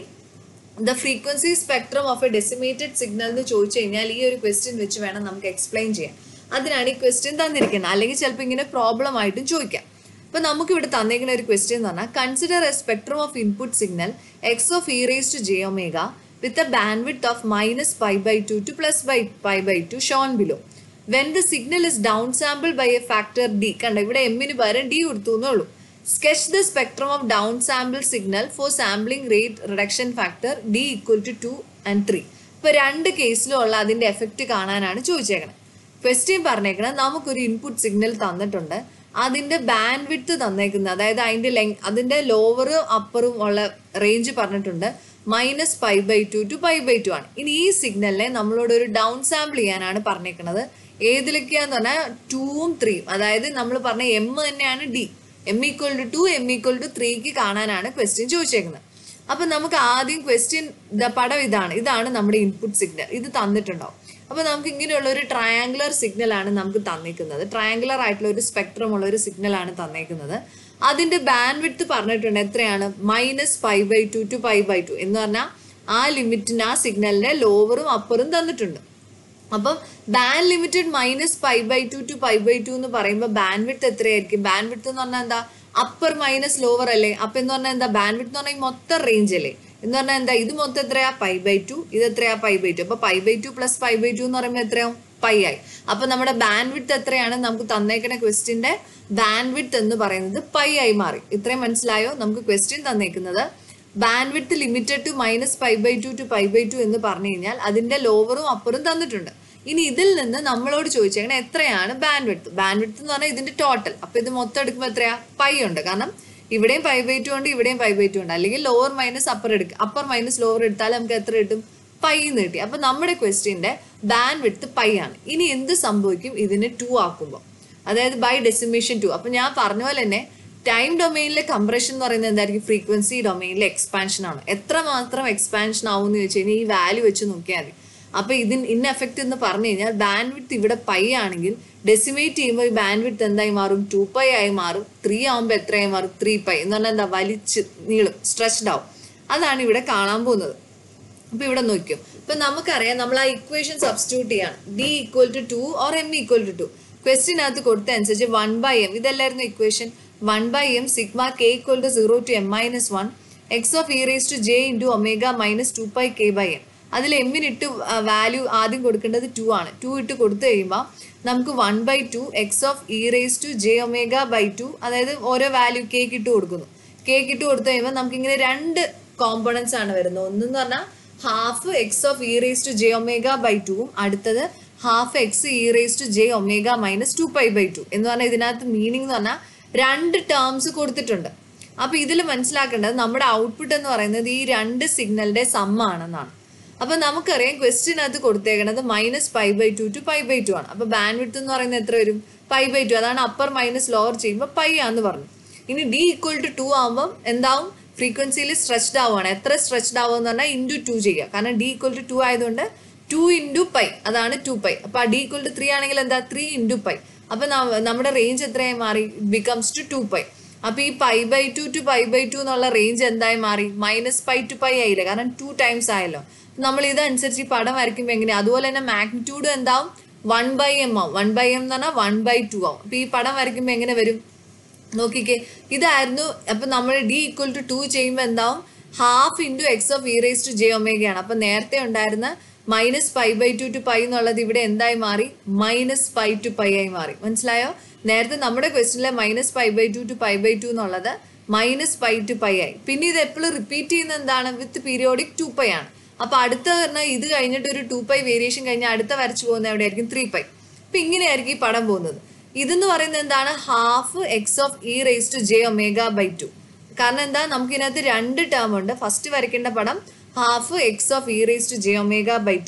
the frequency spectrum of a decimated signal എന്ന് ചോദിച്ചു കഴിഞ്ഞാൽ ഈ ഒരു ക്വസ്റ്റ്യൻ വെച്ച് വേണം നമുക്ക് എക്സ്പ്ലെയിൻ ചെയ്യാൻ. അതിനാണ് ഈ ക്വസ്റ്റ്യൻ തന്നിരിക്കുന്നത്, അല്ലെങ്കിൽ ചിലപ്പോൾ ഇങ്ങനെ പ്രോബ്ലം ആയിട്ടും ചോദിക്കാം. അപ്പോൾ നമുക്ക് ഇവിടെ തന്നിരിക്കുന്ന ഒരു ക്വസ്റ്റ്യൻ എന്ന് പറഞ്ഞാൽ consider a spectrum of input signal X of E raise to J omega with a bandwidth of minus pi by two to plus by pi by two shown below. When the signal is downsampled by a factor d, കണ്ട ഇവിടെ എമ്മിന് പകരം D കൊടുത്തു എന്നുള്ളൂ. Sketch the spectrum of downsampled signal for sampling rate reduction factor d equal to two and three. ഇപ്പോൾ രണ്ട് കേസിലും ഉള്ള അതിൻ്റെ എഫക്റ്റ് കാണാനാണ് ചോദിച്ചേക്കണം. ക്വസ്റ്റ്യൻ പറഞ്ഞേക്കണം, നമുക്കൊരു ഇൻപുട്ട് സിഗ്നൽ തന്നിട്ടുണ്ട്, അതിൻ്റെ ബാൻഡ് വിഡ്ത്ത് തന്നേക്കുന്നത്, അതായത് അതിൻ്റെ ലെങ് അതിൻ്റെ ലോവറും അപ്പറും ഉള്ള റേഞ്ച് പറഞ്ഞിട്ടുണ്ട്, minus pi by two to pi by two ആണ്. ഇനി ഈ സിഗ്നലിനെ നമ്മളോട് ഒരു ഡൗൺ സാമ്പിൾ ചെയ്യാനാണ് പറഞ്ഞേക്കുന്നത്. ഏതിലൊക്കെയാന്ന് പറഞ്ഞാൽ ടൂവും ത്രീയും, അതായത് നമ്മൾ പറഞ്ഞ എം തന്നെയാണ് D, M equal to two M equal to ത്രീക്ക് കാണാനാണ് ക്വസ്റ്റ്യൻ ചോദിച്ചേക്കുന്നത്. അപ്പം നമുക്ക് ആദ്യം ക്വസ്റ്റ്യൻ പടം ഇതാണ്, ഇതാണ് നമ്മുടെ ഇൻപുട്ട് സിഗ്നൽ, ഇത് തന്നിട്ടുണ്ടാവും. അപ്പോൾ നമുക്ക് ഇങ്ങനെയുള്ള ഒരു ട്രയാങ്കുലർ സിഗ്നലാണ് നമുക്ക് തന്നേക്കുന്നത്, ട്രയാങ്കുലർ ആയിട്ടുള്ള ഒരു സ്പെക്ട്രം ഉള്ള ഒരു സിഗ്നലാണ് തന്നേക്കുന്നത്. അതിൻ്റെ ബാൻഡ് വിഡ്ത്ത് പറഞ്ഞിട്ടുണ്ട് എത്രയാണ്, minus pi by two to pi by two എന്ന് പറഞ്ഞാൽ ആ ലിമിറ്റിന് ആ സിഗ്നലിൻ്റെ ലോവറും അപ്പറും തന്നിട്ടുണ്ട്. അപ്പം band limited minus pi by two to pi by two എന്ന് പറയുമ്പോൾ ബാൻഡ് വിഡ്ത്ത് എത്രയായിരിക്കും, ബാൻഡ് വിഡ്ത്ത് എന്ന് പറഞ്ഞാൽ എന്താ അപ്പർ മൈനസ് ലോവർ അല്ലേ, അപ്പം എന്ന് പറഞ്ഞാൽ എന്താ ബാൻഡ് വിഡ്ത്ത് എന്ന് പറഞ്ഞാൽ മൊത്തം റേഞ്ച് അല്ലേ, എന്ന് പറഞ്ഞാൽ എന്താ ഇത് മൊത്തം എത്രയാ പൈ ബൈ ടു, ഇത് എത്രയാ പൈ ബൈ ടു, അപ്പോൾ pi by two plus pi by two എന്ന് പറയുമ്പോൾ എത്രയാവും പൈ ആയി. അപ്പോൾ നമ്മുടെ ബാൻഡ് വിഡ്ത്ത് എത്രയാണ്, നമുക്ക് തന്നേക്കുന്ന ക്വസ്റ്റ്യൻ്റെ ബാൻഡ് വിഡ്ത്ത് എന്ന് പറയുന്നത് പൈ ആയി മാറി. ഇത്രയും മനസ്സിലായോ? നമുക്ക് ക്വസ്റ്റ്യൻ തന്നേക്കുന്നത് bandwidth limited to minus pi by two to pi by two എന്ന് പറഞ്ഞു കഴിഞ്ഞാൽ അതിൻ്റെ ലോവറും അപ്പറും തന്നിട്ടുണ്ട്. ഇനി ഇതിൽ നിന്ന് നമ്മളോട് ചോദിച്ചേക്കണം എത്രയാണ് ബാൻഡ് വിഡ്ത്ത്. ബാൻഡ് വിഡ്ത്ത് എന്ന് പറഞ്ഞാൽ ഇതിൻ്റെ ടോട്ടൽ, അപ്പോൾ ഇത് മൊത്തം എടുക്കുമ്പോൾ എത്രയാ പൈ ഉണ്ട്, കാരണം ഇവിടെയും പൈ ബൈ ടു ഉണ്ട് ഇവിടെയും പൈ ബൈ ടു ഉണ്ട്, അല്ലെങ്കിൽ ലോവർ മൈനസ് അപ്പർ എടുക്കുക, അപ്പർ മൈനസ് ലോവർ എടുത്താൽ നമുക്ക് എത്ര കിട്ടും, പൈ എന്ന് കിട്ടി. അപ്പോൾ നമ്മുടെ ക്വസ്റ്റ്യൻ്റെ ബാൻഡ് വിഡ്ത്ത് പൈ ആണ്. ഇനി എന്ത് സംഭവിക്കും ഇതിനെ ടു ആക്കുമ്പോൾ, അതായത് ബൈ ഡെസിമേഷൻ ടു. അപ്പം ഞാൻ പറഞ്ഞ പോലെ തന്നെ ടൈം ഡൊമെയിനിലെ കംപ്രഷൻ എന്ന് പറയുന്നത് എന്തായിരിക്കും, ഫ്രീക്വൻസി ഡൊമെയിനിലെ എക്സ്പാൻഷൻ ആണ്. എത്ര മാത്രം എക്സ്പാൻഷൻ ആവും എന്ന് ചോദിച്ചു കഴിഞ്ഞാൽ ഈ വാല്യൂ വെച്ച് നോക്കിയാൽ മതി. അപ്പോൾ ഇതിന് ഇൻ എഫക്റ്റ് എന്ന് പറഞ്ഞു കഴിഞ്ഞാൽ ബാൻഡ് വിഡ്ത്ത് ഇവിടെ പൈ ആണെങ്കിൽ ഡെസിമേറ്റ് ചെയ്യുമ്പോൾ ഈ ബാൻഡ് വിഡ്ത്ത് എന്തായി മാറും, ടു പൈ ആയി മാറും. ത്രീ ആകുമ്പോൾ എത്രയായി മാറും, ത്രീ പൈ എന്ന് പറഞ്ഞാൽ എന്താ വലിച്ച് നീളും, സ്ട്രെച്ച്ഡ് ആവും. അതാണ് ഇവിടെ കാണാൻ പോകുന്നത്. അപ്പോൾ ഇവിടെ നോക്കിയോ, ഇപ്പം നമുക്കറിയാം നമ്മൾ ആ ഇക്വേഷൻ സബ്സ്റ്റിറ്റ്യൂട്ട് ചെയ്യാണ്, D equal to two or M equal to two. ക്വസ്റ്റിനകത്ത് കൊടുത്ത അനുസരിച്ച് വൺ ബൈ എം ഇതല്ലായിരുന്നു equation, one by M sigma K equal to zero to M minus one X of E raise to J into omega minus two pi K by M. അതിൽ എമ്മിനിട്ട് value ആദ്യം കൊടുക്കേണ്ടത് to ആണ്. To ഇട്ട് കൊടുത്തു കഴിയുമ്പോൾ നമുക്ക് one by two X of E raise to J omega by two, അതായത് ഓരോ വാല്യൂ കേക്ക് ഇട്ട് കൊടുക്കുന്നു. കേക്ക് ഇട്ട് കൊടുത്തു കഴിയുമ്പോൾ നമുക്കിങ്ങനെ രണ്ട് കോമ്പണൻസ് ആണ് വരുന്നത്. ഒന്നെന്ന് പറഞ്ഞാൽ half X of E raise to J omega by ടുവും അടുത്തത് half X e raise to J omega minus two pi by two എന്ന് പറഞ്ഞാൽ ഇതിനകത്ത് മീനിങ് എന്ന് പറഞ്ഞാൽ രണ്ട് ടേംസ് കൊടുത്തിട്ടുണ്ട്. അപ്പോൾ ഇതിൽ മനസ്സിലാക്കേണ്ടത് നമ്മുടെ ഔട്ട്പുട്ട് എന്ന് പറയുന്നത് ഈ രണ്ട് സിഗ്നലിൻ്റെ സമ്മാണെന്നാണ്. അപ്പോൾ നമുക്കറിയാം ക്വസ്റ്റിനകത്ത് കൊടുത്തേക്കുന്നത് minus pi by two to pi by two ആണ്. അപ്പോൾ ബാൻഡ് വിഡ്ത്ത് എന്ന് പറയുന്നത് എത്ര വരും, പൈ ബൈ ടു. അതാണ് അപ്പർ മൈനസ് ലോവർ ചെയ്യുമ്പോൾ പൈ ആണെന്ന് പറഞ്ഞു. ഇനി ഡി ഈക്വൽ ടു ടു ആകുമ്പം എന്താവും, ഫ്രീക്വൻസിയിൽ സ്ട്രെച്ച്ഡ് ആവുകയാണ്. എത്ര സ്ട്രെച്ച്ഡ് ആവുക എന്ന് പറഞ്ഞാൽ ഇൻറ്റു ടു ചെയ്യുക, കാരണം ഡി ഈക്വൽ ടു ടു ആയതുകൊണ്ട് ടു ഇൻറ്റു പൈ, അതാണ് ടു പൈ. അപ്പോൾ ആ ഡി ഈക്വൽ ടു ത്രീ ആണെങ്കിൽ എന്താ ത്രീ ഇൻറ്റു പൈ. അപ്പോൾ നമ്മുടെ റേഞ്ച് എത്രയായി മാറി, ബിക്കംസ് ടു ടു പൈ. അപ്പോൾ ഈ pi by two to pi by two എന്നുള്ള റേഞ്ച് എന്തായി മാറി, മൈനസ് പൈ ടു പൈ ആയില്ല, കാരണം ടു ടൈംസ് ആയല്ലോ. നമ്മൾ ഇതനുസരിച്ച് ഈ പടം വരയ്ക്കുമ്പോൾ എങ്ങനെയാണ്, അതുപോലെ തന്നെ മാഗ്നിറ്റ്യൂഡ് എന്താവും, വൺ ബൈ എം ആവും. വൺ ബൈ എം എന്ന് പറഞ്ഞാൽ വൺ ബൈ ടു ആവും. അപ്പോൾ ഈ പടം വരയ്ക്കുമ്പോൾ എങ്ങനെ വരും നോക്കിക്കേ, ഇതായിരുന്നു. അപ്പം നമ്മൾ ഡി ഈക്വൽ ടു ടു ചെയ്യുമ്പോൾ എന്താവും, half into X of E raise to J ഒമേഗയാണ്. അപ്പം നേരത്തെ ഉണ്ടായിരുന്ന minus pi by two to pi എന്നുള്ളത് ഇവിടെ എന്തായി മാറി, മൈനസ് പൈ ടു പൈ ആയി മാറി. മനസ്സിലായോ? നേരത്തെ നമ്മുടെ ക്വസ്റ്റ്യനിലെ minus pi by two to pi by two എന്നുള്ളത് മൈനസ് പൈ ടു പൈ ആയി. പിന്നെ ഇത് എപ്പോഴും റിപ്പീറ്റ് ചെയ്യുന്ന എന്താണ്, വിത്ത് പീരിയോഡിക് ടു പൈ ആണ്. അപ്പോൾ അടുത്ത പറഞ്ഞാൽ ഇത് കഴിഞ്ഞിട്ട് ഒരു ടു പൈ വേരിയേഷൻ കഴിഞ്ഞാൽ അടുത്ത വരച്ചു പോകുന്നത് എവിടെയായിരിക്കും, ത്രീ പൈ. അപ്പം ഇങ്ങനെയായിരിക്കും ഈ പടം പോകുന്നത്. ഇതെന്ന് പറയുന്നത് എന്താണ്, half X of E raise to J omega by two. കാരണം എന്താ, നമുക്കിതിനകത്ത് രണ്ട് ടേം ഉണ്ട്. ഫസ്റ്റ് വരയ്ക്കേണ്ട പടം half X of E raise to J omega by two,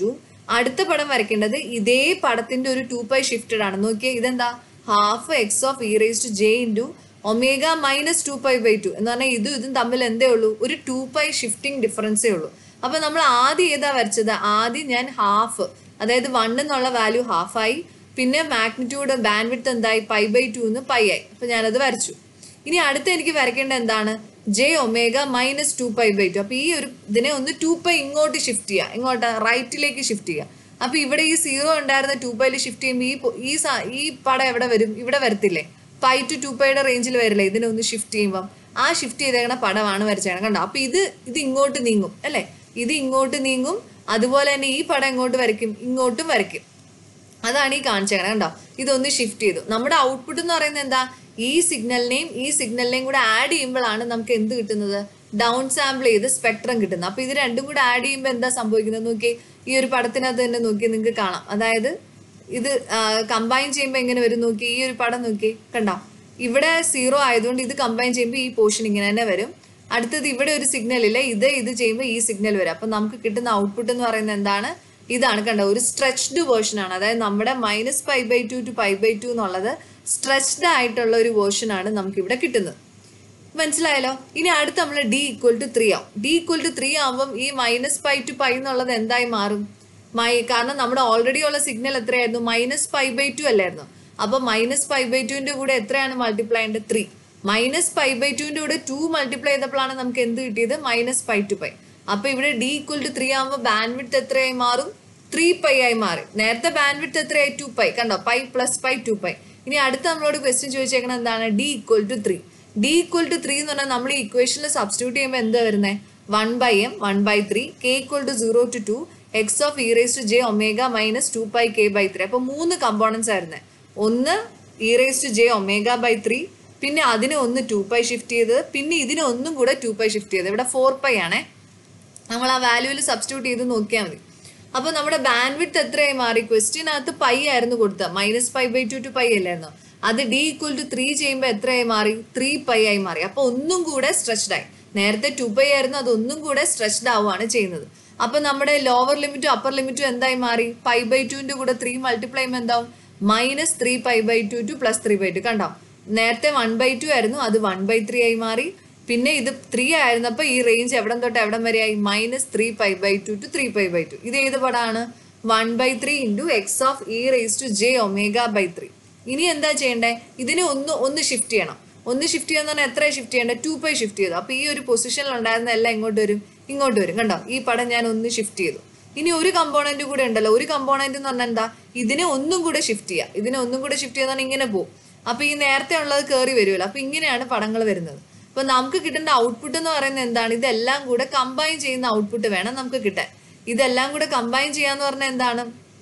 അടുത്ത പടം വരയ്ക്കേണ്ടത് ഇതേ പടത്തിന്റെ ഒരു ടു പൈ ഷിഫ്റ്റഡ് ആണ്. നോക്കിയേ, ഇതെന്താ half X of E raise to J into omega minus two pi by two എന്ന് പറഞ്ഞാൽ ഇതും ഇതും തമ്മിൽ എന്തേ ഉള്ളൂ, ഒരു ടു പൈ ഷിഫ്റ്റിംഗ് ഡിഫറൻസേ ഉള്ളൂ. അപ്പൊ നമ്മൾ ആദ്യം ഏതാ വരച്ചത്, ആദ്യം ഞാൻ ഹാഫ്, അതായത് വൺ എന്നുള്ള വാല്യൂ ഹാഫായി, പിന്നെ മാഗ്നിറ്റ്യൂഡ് ബാൻഡ് വിഡ്ത്ത് എന്തായി, പൈ ബൈ ടു എന്ന് പൈ ആയി. അപ്പൊ ഞാനത് വരച്ചു. ഇനി അടുത്ത് എനിക്ക് വരയ്ക്കേണ്ട എന്താണ്, J omega minus two pi by two. അപ്പൊ ഈ ഒരു ഇതിനെ ഒന്ന് ടു പൈ ഇങ്ങോട്ട് ഷിഫ്റ്റ് ചെയ്യുക, ഇങ്ങോട്ട് റൈറ്റിലേക്ക് ഷിഫ്റ്റ് ചെയ്യുക. അപ്പൊ ഇവിടെ ഈ സീറോ ഉണ്ടായിരുന്ന ടു പൈയിൽ ഷിഫ്റ്റ് ചെയ്യുമ്പോൾ ഈ ഈ പടം എവിടെ വരും, ഇവിടെ വരത്തില്ലേ, പൈ ടു ടു പൈയുടെ റേഞ്ചിൽ വരില്ലേ ഇതിനെ ഒന്ന് ഷിഫ്റ്റ് ചെയ്യുമ്പം. ആ ഷിഫ്റ്റ് ചെയ്തേക്കണ പടമാണ് വരച്ചേക്കണം, കണ്ടോ. അപ്പൊ ഇത് ഇത് ഇങ്ങോട്ട് നീങ്ങും അല്ലേ, ഇത് ഇങ്ങോട്ട് നീങ്ങും. അതുപോലെ തന്നെ ഈ പടം എങ്ങോട്ട് വരയ്ക്കും, ഇങ്ങോട്ടും വരയ്ക്കും. അതാണ് ഈ കാണിച്ചേക്കണം, കണ്ടോ. ഇതൊന്ന് ഷിഫ്റ്റ് ചെയ്തു. നമ്മുടെ ഔട്ട്പുട്ട് എന്ന് പറയുന്നത് എന്താ, ഈ സിഗ്നലിനെയും ഈ സിഗ്നലിനെയും കൂടെ ആഡ് ചെയ്യുമ്പോഴാണ് നമുക്ക് എന്ത് കിട്ടുന്നത്, ഡൗൺ സാമ്പിൾ ചെയ്ത് സ്പെക്ട്രം കിട്ടുന്നത്. അപ്പൊ ഇത് രണ്ടും കൂടെ ആഡ് ചെയ്യുമ്പോൾ എന്താ സംഭവിക്കുന്നത് നോക്കി, ഈ ഒരു പടത്തിനകത്ത് തന്നെ നോക്കി നിങ്ങൾക്ക് കാണാം. അതായത് ഇത് കമ്പൈൻ ചെയ്യുമ്പോൾ എങ്ങനെ വരും നോക്കി, ഈ ഒരു പടം നോക്കി കണ്ടോ, ഇവിടെ സീറോ ആയതുകൊണ്ട് ഇത് കമ്പൈൻ ചെയ്യുമ്പോൾ ഈ പോർഷൻ ഇങ്ങനെ തന്നെ വരും. അടുത്തത് ഇവിടെ ഒരു സിഗ്നൽ ഇല്ല, ഇത് ഇത് ചെയ്യുമ്പോൾ ഈ സിഗ്നൽ വരും. അപ്പൊ നമുക്ക് കിട്ടുന്ന ഔട്ട്പുട്ട് എന്ന് പറയുന്നത് എന്താണ്, ഇതാണ് കണ്ടോ, ഒരു സ്ട്രെച്ച്ഡ് വേർഷൻ ആണ്. അതായത് നമ്മുടെ minus pi by two to pi by two എന്നുള്ളത് സ്ട്രെച്ച്ഡ് ആയിട്ടുള്ള ഒരു വേർഷൻ ആണ് നമുക്ക് ഇവിടെ കിട്ടുന്നത്. മനസ്സിലായല്ലോ. ഇനി അടുത്ത് നമ്മൾ ഡി ഈക്വൽ ടു ത്രീ ആവും. ഡി ഈക്വൽ ടു ത്രീ ആവുമ്പം ഈ മൈനസ് പൈ ടു പൈ എന്നുള്ളത് എന്തായി മാറും, മൈ കാരണം നമ്മുടെ ഓൾറെഡി ഉള്ള സിഗ്നൽ എത്രയായിരുന്നു, മൈനസ് പൈ ബൈ ടു അല്ലായിരുന്നു. അപ്പൊ മൈനസ് പൈ ബൈ ടുവിന്റെ കൂടെ എത്രയാണ് മൾട്ടിപ്ലൈ ചെയ്യേണ്ടത്, ത്രീ. മൈനസ് പൈ ബൈ ടുവിന്റെ കൂടെ ടു മൾട്ടിപ്ലൈ ചെയ്തപ്പോഴാണ് നമുക്ക് എന്ത് കിട്ടിയത്, മൈനസ് പൈ ടു പൈ. അപ്പൊ ഇവിടെ ഡി ഈക്വൽ ടു ത്രീ ആകുമ്പോൾ ബാൻഡ് വിഡ്ത്ത് എത്രയായി മാറും, ത്രീ പൈ ആയി മാറി. നേരത്തെ ബാൻഡ് വിഡ്ത്ത് എത്രയായി, ടു പൈ, കണ്ടോ, pi plus pi to pi. ഇനി അടുത്ത് നമ്മളോട് ക്വസ്റ്റ്യൻ ചോദിച്ചേക്കണം എന്താണ്, D equal to three. D equal to three എന്ന് പറഞ്ഞാൽ നമ്മൾ ഈ ഇക്വേഷനിൽ സബ്സ്റ്റിറ്റ്യൂട്ട് ചെയ്യുമ്പോൾ എന്താ വരുന്നത്, one by M one by three K equal to zero to two X of E raise to J omega minus two pi K by three. അപ്പൊ മൂന്ന് കമ്പോണൻസ് ആയിരുന്നേ, ഒന്ന് e raise to J omega by three, പിന്നെ അതിനെ ഒന്ന് to pi shift ചെയ്തത്, പിന്നെ ഇതിനെ ഒന്നും കൂടെ ടു പൈ ഷിഫ്റ്റ് ചെയ്തത്. ഇവിടെ ഫോർ പൈ ആണേ, നമ്മൾ ആ വാല്യൂവിൽ സബ്സ്റ്റിറ്റ്യൂട്ട് ചെയ്ത് നോക്കിയാൽ മതി. അപ്പൊ നമ്മുടെ ബാൻഡ് വിഡ്ത്ത് എത്രയായി മാറി, ക്വസ്റ്റ്യനകത്ത് പൈ ആയിരുന്നു കൊടുത്തത്, minus pi by two to pi അല്ലായിരുന്നു. അത് ഡി ഈക്വൽ ടു ത്രീ ചെയ്യുമ്പോൾ എത്രയായി മാറി, ത്രീ പൈ ആയി മാറി. അപ്പൊ ഒന്നും കൂടെ സ്ട്രെച്ച്ഡ് ആയി. നേരത്തെ ടു പൈ ആയിരുന്നു, അത് ഒന്നും കൂടെ സ്ട്രെച്ച്ഡ് ആവുകയാണ് ചെയ്യുന്നത്. അപ്പൊ നമ്മുടെ ലോവർ ലിമിറ്റും അപ്പർ ലിമിറ്റും എന്തായി മാറി, പൈ ബൈ ടുവിന്റെ കൂടെ ത്രീ മൾട്ടിപ്ലൈ ചെയ്യുമ്പോൾ എന്താവും, minus three pi by two to plus three by two. കണ്ടോ, നേരത്തെ വൺ ബൈ ടു ആയിരുന്നു, അത് വൺ ബൈ ത്രീ ആയി മാറി. പിന്നെ ഇത് ത്രീ ആയിരുന്നപ്പോ ഈ റേഞ്ച് എവിടം തൊട്ട് എവിടം വരെയായി, minus three pi by two to three pi by two. ഇത് ഏത് പടാണ്, one by three into X of E raise to J omega by three. ഇനി എന്താ ചെയ്യണ്ടേ, ഇതിനെ ഒന്ന് ഒന്ന് ഷിഫ്റ്റ് ചെയ്യണം. ഒന്ന് ഷിഫ്റ്റ് ചെയ്യാന്ന് പറഞ്ഞാൽ എത്ര ഷിഫ്റ്റ് ചെയ്യേണ്ടത്, ടു പൈ ഷിഫ്റ്റ് ചെയ്തു. അപ്പൊ ഈ ഒരു പൊസിഷനിൽ ഉണ്ടായിരുന്ന എല്ലാം എങ്ങോട്ട് വരും, ഇങ്ങോട്ട് വരും. കണ്ടോ, ഈ പടം ഞാൻ ഒന്ന് ഷിഫ്റ്റ് ചെയ്തു. ഇനി ഒരു കമ്പോണന്റ് കൂടെ ഉണ്ടല്ലോ, ഒരു കമ്പോണന്റ് എന്ന് പറഞ്ഞാൽ എന്താ, ഇതിനെ ഒന്നും കൂടെ ഷിഫ്റ്റ് ചെയ്യുക. ഇതിനെ ഒന്നും കൂടെ ഷിഫ്റ്റ് ചെയ്താൽ ഇങ്ങനെ പോകും. അപ്പൊ ഈ നേരത്തെ ഉള്ളത് കയറി വരുമല്ലോ. അപ്പൊ ഇങ്ങനെയാണ് പടങ്ങൾ വരുന്നത്. അപ്പൊ നമുക്ക് കിട്ടേണ്ട ഔട്ട്പുട്ട് എന്ന് പറയുന്നത് എന്താണ്, ഇതെല്ലാം കൂടെ കമ്പൈൻ ചെയ്യുന്ന ഔട്ട്പുട്ട് വേണം നമുക്ക് കിട്ടാൻ. ഇതെല്ലാം കൂടെ കമ്പൈൻ ചെയ്യാന്ന് പറഞ്ഞാൽ എന്താണ്,